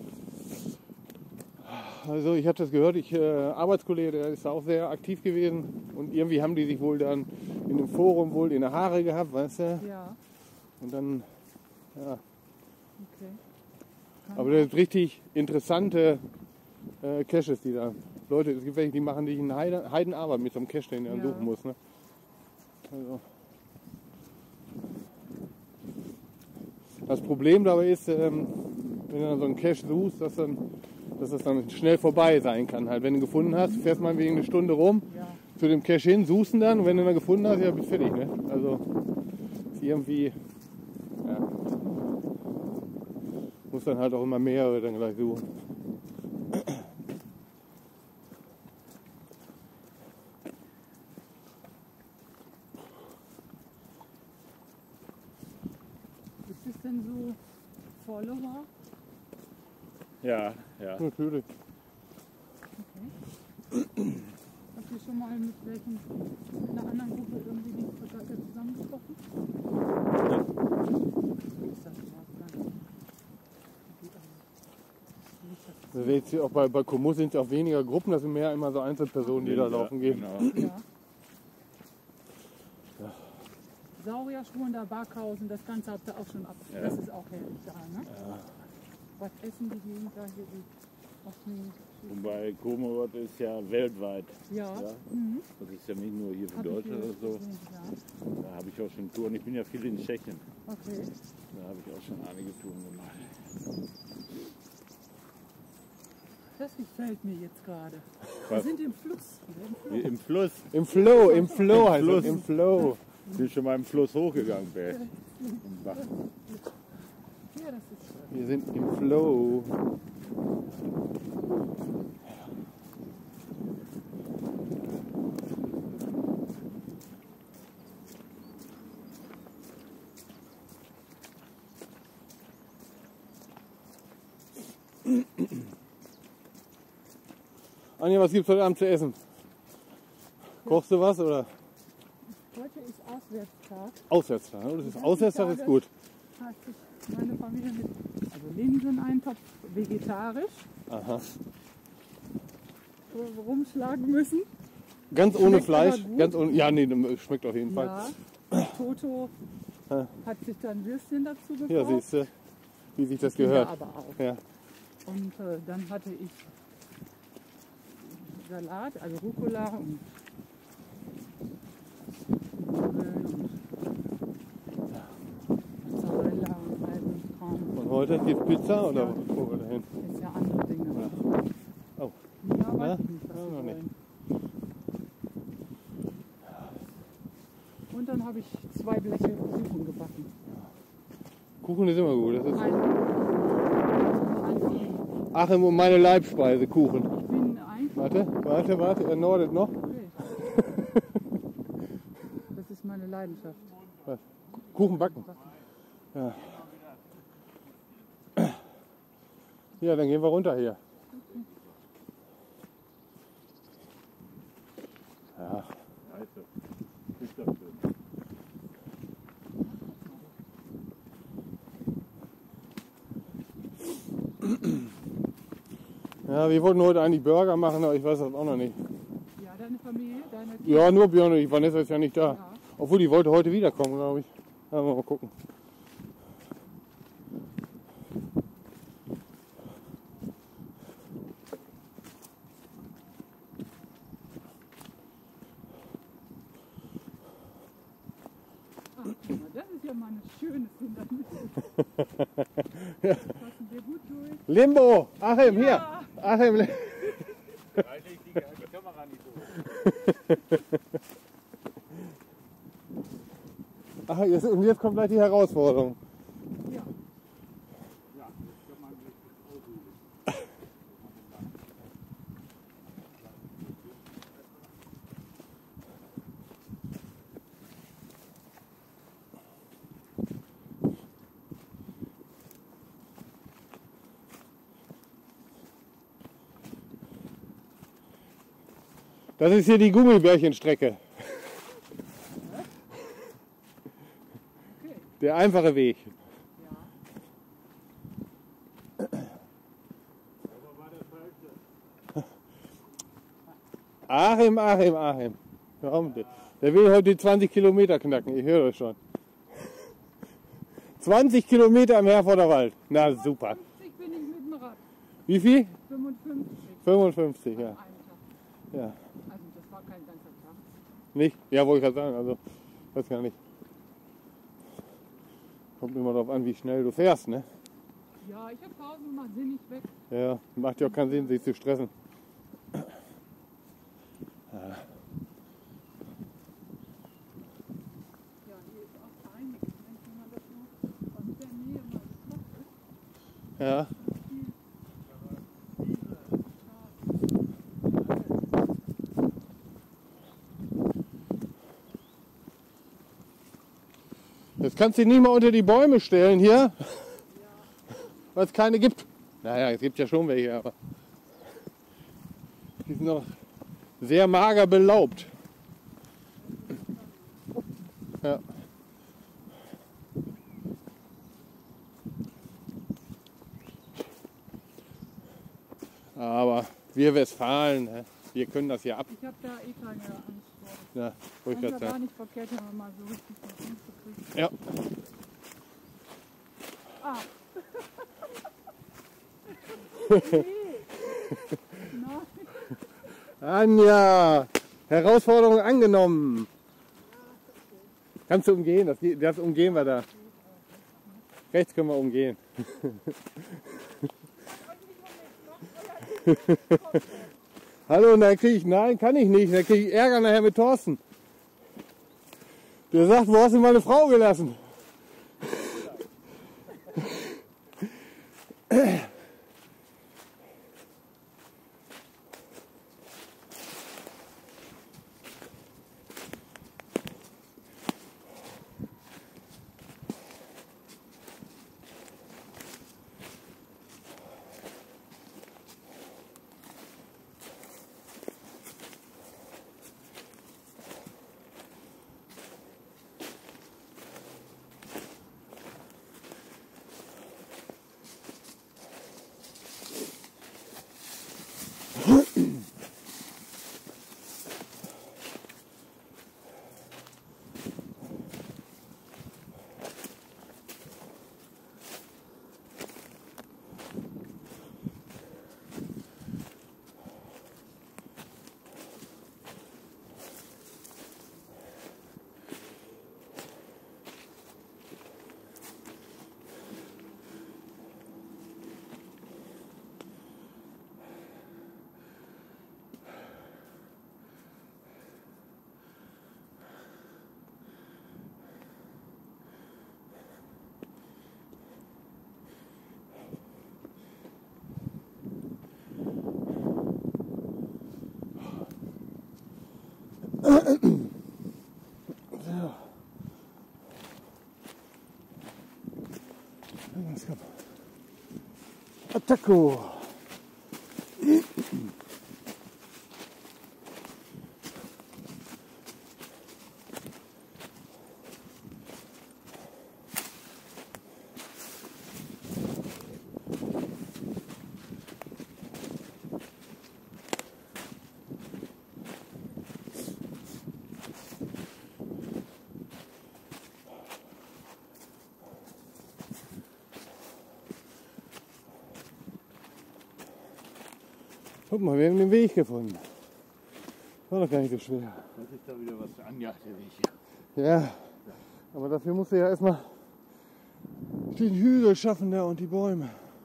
Also ich habe das gehört, Arbeitskollege, der ist auch sehr aktiv gewesen und irgendwie haben die sich wohl dann in dem Forum wohl in der Haare gehabt, weißt du? Ja, Und dann, ja. okay. Aber das sind richtig interessante Caches, die da. Leute, es gibt welche, die machen dich in Heidenarbeit mit so einem Cache, den du dann suchen musst. Ne? Also. Das Problem dabei ist, wenn du dann so einen Cache suchst, dass das dann schnell vorbei sein kann. Halt, wenn du gefunden hast, fährst mal wegen eine Stunde rum, zu dem Cache hin, suchst ihn dann und wenn du dann gefunden hast, ja, bist fertig. Ne? Also ist irgendwie, ja, muss dann halt auch immer mehrere dann gleich suchen. Ist es denn so Follower? Ja, ja. Natürlich. Okay. Habt ihr schon mal mit einer anderen Gruppe irgendwie die Kontakte zusammengetroffen? Ist das überhaupt gar nicht? Also jetzt hier auch bei Komoot sind es auch weniger Gruppen, das sind mehr immer so Einzelpersonen, die da laufen gehen. Genau. Ja. Saurierspuren da, Barkhausen, das Ganze habt ihr auch schon ab. Ja. Das ist auch herrlich da, ne? Ja. Was essen die Gegend da hier? Und bei Komoot ist ja weltweit. Ja. Ja? Mhm. Das ist ja nicht nur hier für Hab ich Deutschland oder so. gesehen, ja. Da habe ich auch schon Touren. Ich bin ja viel in Tschechien. Okay. Da habe ich auch schon einige Touren gemacht. Das gefällt mir jetzt gerade. Wir sind im Fluss. Im Fluss. Im Flow heißt es, im Flow. Ich bin schon mal im Fluss hochgegangen, Bär. Im Bach. Ja, das ist schön. Wir sind im Flow. Anja, was gibt's heute Abend zu essen? Kochst du was oder? Heute ist Auswärtstag. Auswärtstag, ne? Das ist Auswärtstag ist gut. Hat sich meine Familie mit Linseneintopf vegetarisch Aha. rumschlagen müssen. Ganz ohne Schmeckt Fleisch, aber gut. ganz ohne. Ja, nee, schmeckt auf jeden Fall. Ja. Toto hat sich dann Würstchen dazu gekauft. Ja, siehst du, wie sich das Kinder gehört. aber auch. Ja. Und dann hatte ich Salat, also Rucola und Nudeln und Mozzarella und all so ein Kram. Und heute gibt's Pizza oder Ja. wo wir dahin? Ist ja andere Dinge. Ja. Oh. Ja, Na? weiß ich nicht, was Ja, sie noch nicht. wollen. Und dann habe ich 2 Bleche Kuchen gebacken. Kuchen ist immer gut. Das ist Ein Achim und meine Leibspeise, Kuchen. Ich bin eigentlich. Warte, er nordet noch. Okay. Das ist meine Leidenschaft. Was? Kuchen backen. Ja. Ja, dann gehen wir runter hier. Ja. Also, ist das schön. Ja, wir wollten heute eigentlich Burger machen, aber ich weiß das auch noch nicht. Ja, deine Familie, deine Ja, nur Björn und ich. Vanessa ist ja nicht da. Ja. Obwohl, die wollte heute wiederkommen, glaube ich. Ja, mal gucken. Ach, guck mal, das ist ja mal ein schönes Hindernis. Passen wir gut durch. Limbo! Achim, hier! Ja. Achim! Die Kamera nicht so. Ach, und jetzt kommt gleich die Herausforderung. Ja. Ja, das kann man sich aussuchen. Das ist hier die Gummibärchenstrecke. Okay. Der einfache Weg. Ja. Achim. Warum? Der will heute die 20 Kilometer knacken, ich höre es schon. 20 Kilometer im Herforder Wald. Na super. 50 bin ich mit dem Rad. Wie viel? 55. 55, ja. An einem Tag. Ja. Also das war kein ganzer Tag. Nicht? Ja, wollte ich gerade sagen. Also, weiß gar nicht. Kommt immer darauf an, wie schnell du fährst, ne? Ja, ich habe Pause gemacht, sind nicht weg. Ja, macht ja auch keinen Sinn, sich zu stressen. Ja. Ja, hier ist auch einiges, wenn man das nur aus der Nähe mal betrachtet. Ja. Jetzt kannst du dich nicht mal unter die Bäume stellen hier, weil es keine gibt. Naja, es gibt ja schon welche, aber die sind noch sehr mager belaubt. Ja. Aber wir Westfalen, wir können das ja ab. Ich habe da eh keine Angst vor. Ja, wollte ich Das ist gerade ja gar sagen. nicht verkehrt, wenn man mal so richtig was hinzukriegt. Ja. Ah. Nee. Nein. Anja, Herausforderung angenommen. Kannst du umgehen? Das umgehen wir da. Rechts können wir umgehen. Hallo, und dann kriege ich, nein, kann ich nicht. Dann kriege ich Ärger nachher mit Thorsten. Der sagt, wo hast du meine Frau gelassen? So. Attacco. Guck mal, wir haben den Weg gefunden. War doch gar nicht so schwer. Das ist da wieder was für Anja, der Weg. Ja, aber dafür musst du ja erstmal den Hügel schaffen da und die Bäume.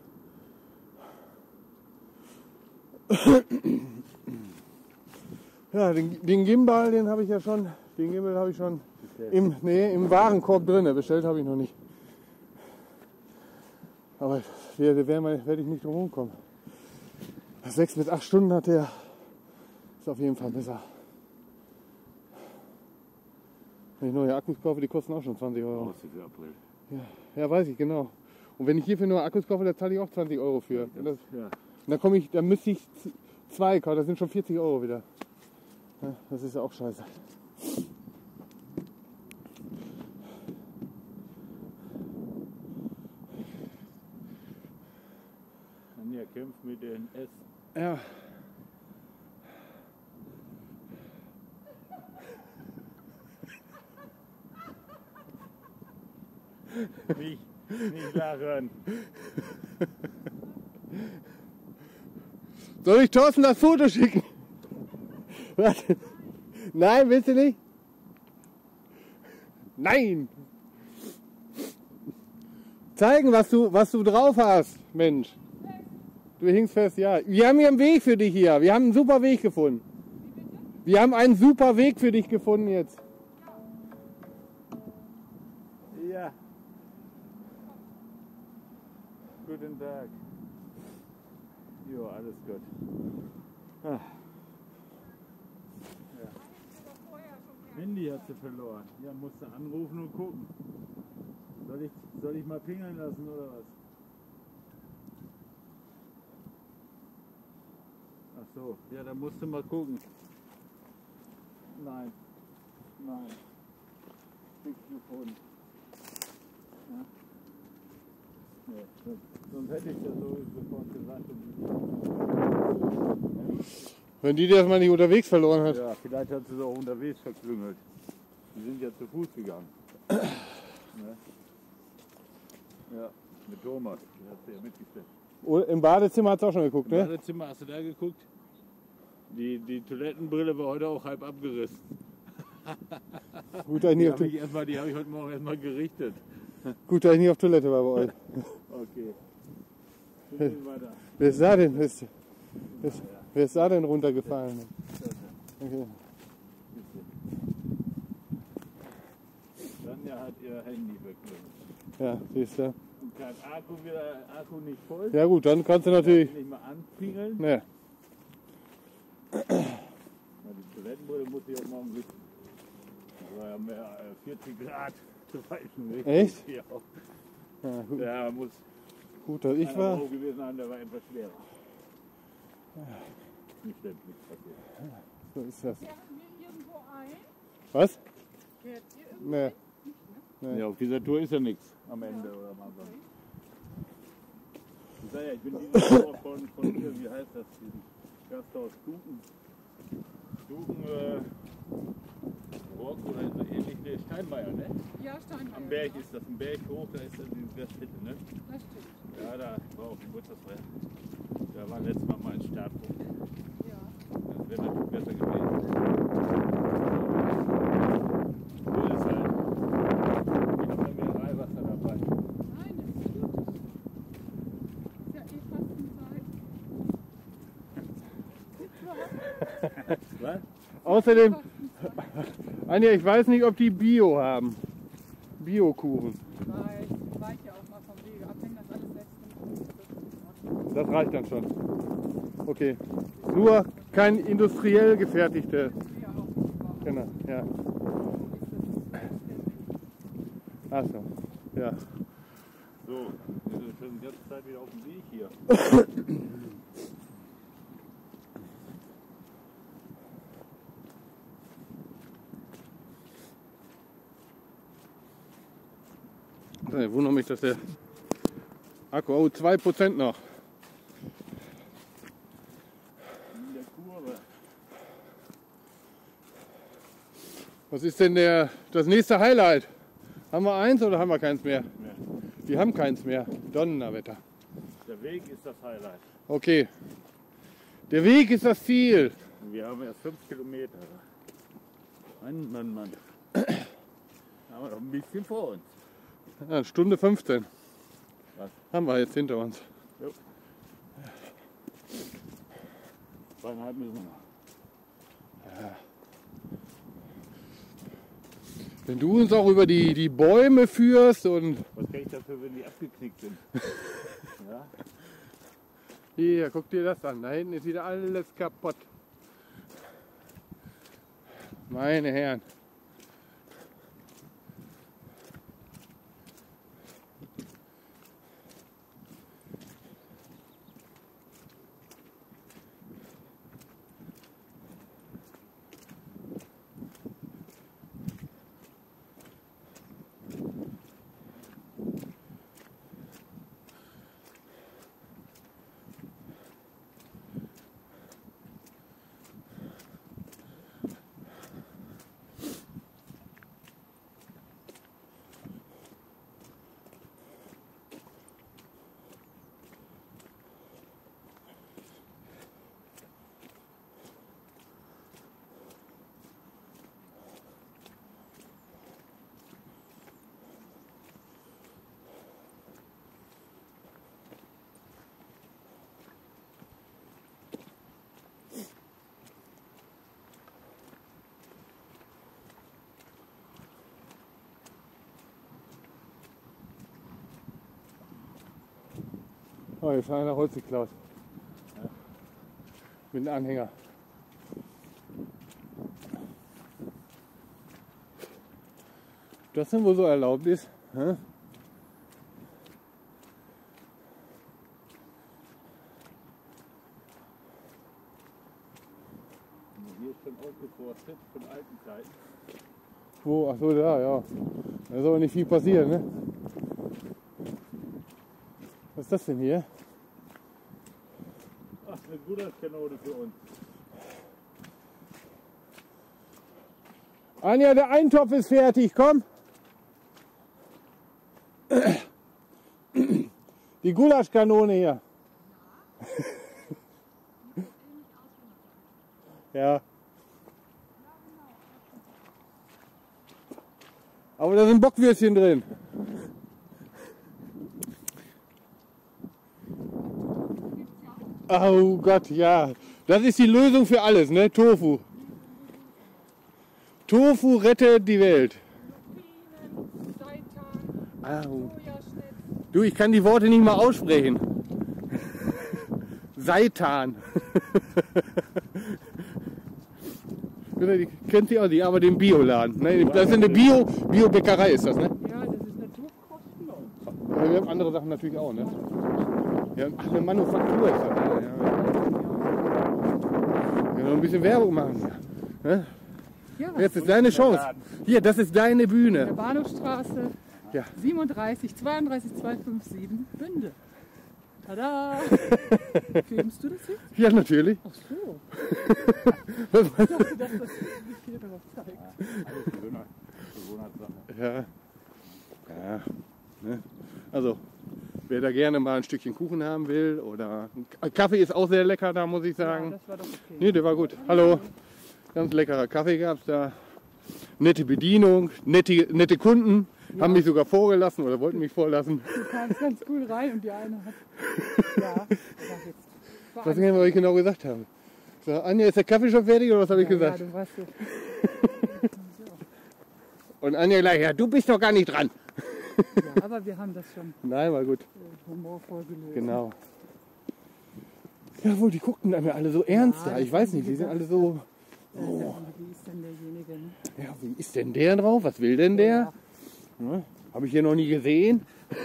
Ja, den Gimbal, den habe ich ja schon, den Gimbal habe ich schon im Warenkorb drin. Bestellt habe ich noch nicht. Aber werde ich nicht drum rumkommen. 6 bis 8 Stunden hat der, ist auf jeden Fall besser. Wenn ich neue Akkus kaufe, die kosten auch schon 20 Euro. Ja, weiß ich, genau. Und wenn ich hierfür neue Akkus kaufe, da zahle ich auch 20 Euro für. Und dann müsste ich 2 kaufen, das sind schon 40 Euro wieder. Ja, das ist ja auch scheiße. kämpft mit den S. Ja. Nicht lachen. Soll ich Thorsten das Foto schicken? Warte. Nein, willst du nicht? Nein! Zeigen, was du drauf hast, Mensch. Du hingst fest, ja. Wir haben hier einen Weg für dich hier. Wir haben einen super Weg gefunden. Wir haben einen super Weg für dich gefunden jetzt. Ja. Guten Tag. Jo, alles gut. Ah. Ja. Handy hat sie verloren. Ja, musste anrufen und gucken. Soll ich mal pingeln lassen oder was? Ach so, ja, da musst du mal gucken. Nein. Nichts gefunden. Ja. Ja, sonst hätte ich das so sofort gesagt. Wenn die das mal nicht unterwegs verloren hat. Ja, vielleicht hat sie es auch unterwegs verklüngelt. Die sind ja zu Fuß gegangen. Ne? Ja, mit Thomas. Die hat sie ja mitgestellt. Im Badezimmer hat es auch schon geguckt, Im ne? Badezimmer hast du da geguckt? Die Toilettenbrille war heute auch halb abgerissen. Gut, dass ich Die habe ich heute Morgen erstmal gerichtet. Gut, dass ich nicht auf Toilette war bei euch. Okay. Weiter. Wer ist da denn? Wer ist da denn runtergefallen? Okay. Tanja hat ihr Handy verklingelt. Ja, siehst du. Und kein Akku nicht voll. Ja gut, dann kannst du natürlich. Nicht mal anpingeln. Ne. Die Toilettenbrille muss ich auch morgen wissen. Das war ja mehr 40 Grad zu falschen Weg. Echt? Ja, Ja, gut. ja muss Gut, dass ich war. Euro gewesen sein, der war etwas schwerer. Nicht schlimm, nichts passiert. So ist das. Fährt mir irgendwo ein? Was? Fährt ihr irgendwo Ne. ein? Nee. Ja, auf dieser Tour ist ja nichts am Ende oder am Anfang. Ich sag ja, ich bin dieses Jahr von hier, wie heißt das, diesen Gasthaus Rock oder so ähnlich, ne, Steinmeier, ne? Ja, Steinmeier. Am Berg ist das, ein Berg hoch, da ist dann die Gaststätte, ne? Das stimmt. Ja, da war auch Geburtstagsfeier. Da war letztes Mal mein Startpunkt. Ja. Das wäre natürlich besser gewesen. So ist es halt. Ich habe dann Mineralwasser dabei. Nein, das ist gut. Ist ja eh Fastenzeit. Was? Außerdem, Anja, ich weiß nicht, ob die Bio haben. Bio-Kuchen. Weil ja auch mal vom Wege abhängen, das alles selbst. Das reicht dann schon. Okay. Nur kein industriell gefertigte. Ja, auch nicht. Genau, ja. Achso, ja. So, wir sind schon die ganze Zeit wieder auf dem Weg hier. Ich wundere mich, dass der Akku, oh, 2% noch. In der Kurve. Was ist denn das nächste Highlight? Haben wir eins oder haben wir keins mehr? Wir haben keins mehr. Donnerwetter. Der Weg ist das Highlight. Okay. Der Weg ist das Ziel. Und wir haben erst 5 Kilometer. Mann. Da haben wir noch ein bisschen vor uns. Ja, Stunde 15. Was? Haben wir jetzt hinter uns. Jo. 2,5 müssen wir noch. Ja. Wenn du uns auch über die Bäume führst und Was kann ich dafür, wenn die abgeknickt sind? Ja? hier, guck dir das an. Da hinten ist wieder alles kaputt. Meine Herren. Oh, jetzt hat einer Holz geklaut. Mit einem Anhänger. Das denn wohl so erlaubt ist? Hä? Hier ist schon ausgeforstet von alten Zeiten. Wo? Ach so, da, ja. Da ist aber nicht viel passiert, ne? Was ist das denn hier? Ach, eine Gulaschkanone für uns. Anja, der Eintopf ist fertig, komm! Die Gulaschkanone hier. Ja. Aber da sind Bockwürstchen drin. Oh Gott, ja. Das ist die Lösung für alles, ne? Tofu. Tofu rettet die Welt. Au. Du, ich kann die Worte nicht mal aussprechen. Seitan. Die kennt sie auch, die arbeitet im Bioladen. Ne? Das ist eine Bio-Bäckerei, ist das, ne? Ja, das ist naturkostenlos. Aber wir haben andere Sachen natürlich auch, ne? Ja, ach, eine Manufaktur ist das. Ja, ja. Noch ein bisschen Werbung machen. Ne? Ja, Jetzt ist deine Chance. Hier, das ist deine in der Bühne. Bahnhofstraße Ja. 37 32 257 Bünde. Tada! Filmst du das jetzt? Ja, natürlich. Ach so. Was Ich dachte, dass das nicht hier darauf zeigt. Alles Bewohnersache. Ja. Ja. Ne? Also, wer da gerne mal ein Stückchen Kuchen haben will oder Kaffee ist auch sehr lecker, da muss ich Ja, sagen. das war doch okay. Nee, der war gut. Hallo. Ganz leckerer Kaffee gab es da. Nette Bedienung, nette Kunden. Ja. Haben mich sogar vorgelassen oder wollten mich vorlassen. Du kamst ganz cool rein und die eine hat. Ja, sag jetzt. Ich weiß nicht mehr, was ich genau gesagt habe. Ich sag, Anja, ist der Kaffee schon fertig oder was habe ich gesagt? Ja, du warst so. Und Anja gleich, ja, du bist doch gar nicht dran. Ja, aber wir haben das schon Nein, war gut. humorvoll gelöst. Genau. Jawohl, die guckten dann alle so ernst Ja, da. Ich weiß nicht, die sind alle so. Oh. Wie ist denn derjenige? Ne? Ja, wie ist denn der drauf? Was will denn der? Ja, habe ich hier noch nie gesehen.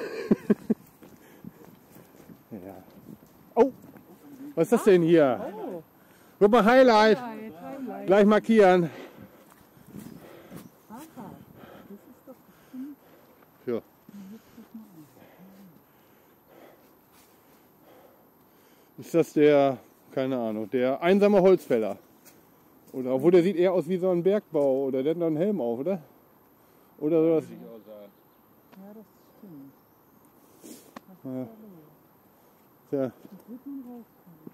Ja. Oh, was ist das denn hier? Oh, Guck mal, Highlight. Highlight. Gleich markieren. Aha, das ist doch bestimmt. Ja. Ist das der, keine Ahnung, der einsame Holzfäller? Oder obwohl der sieht eher aus wie so ein Bergbau oder der hat noch einen Helm auf, oder? Oder sowas. Ja, das stimmt. Ja. Tja. Das wird man rauskommen.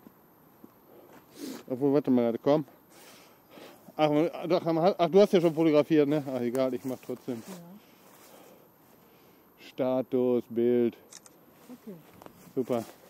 Obwohl, warte mal, komm. Ach, du hast ja schon fotografiert, ne? Ach, egal, ich mach trotzdem. Ja, Status, Bild. okay. Super.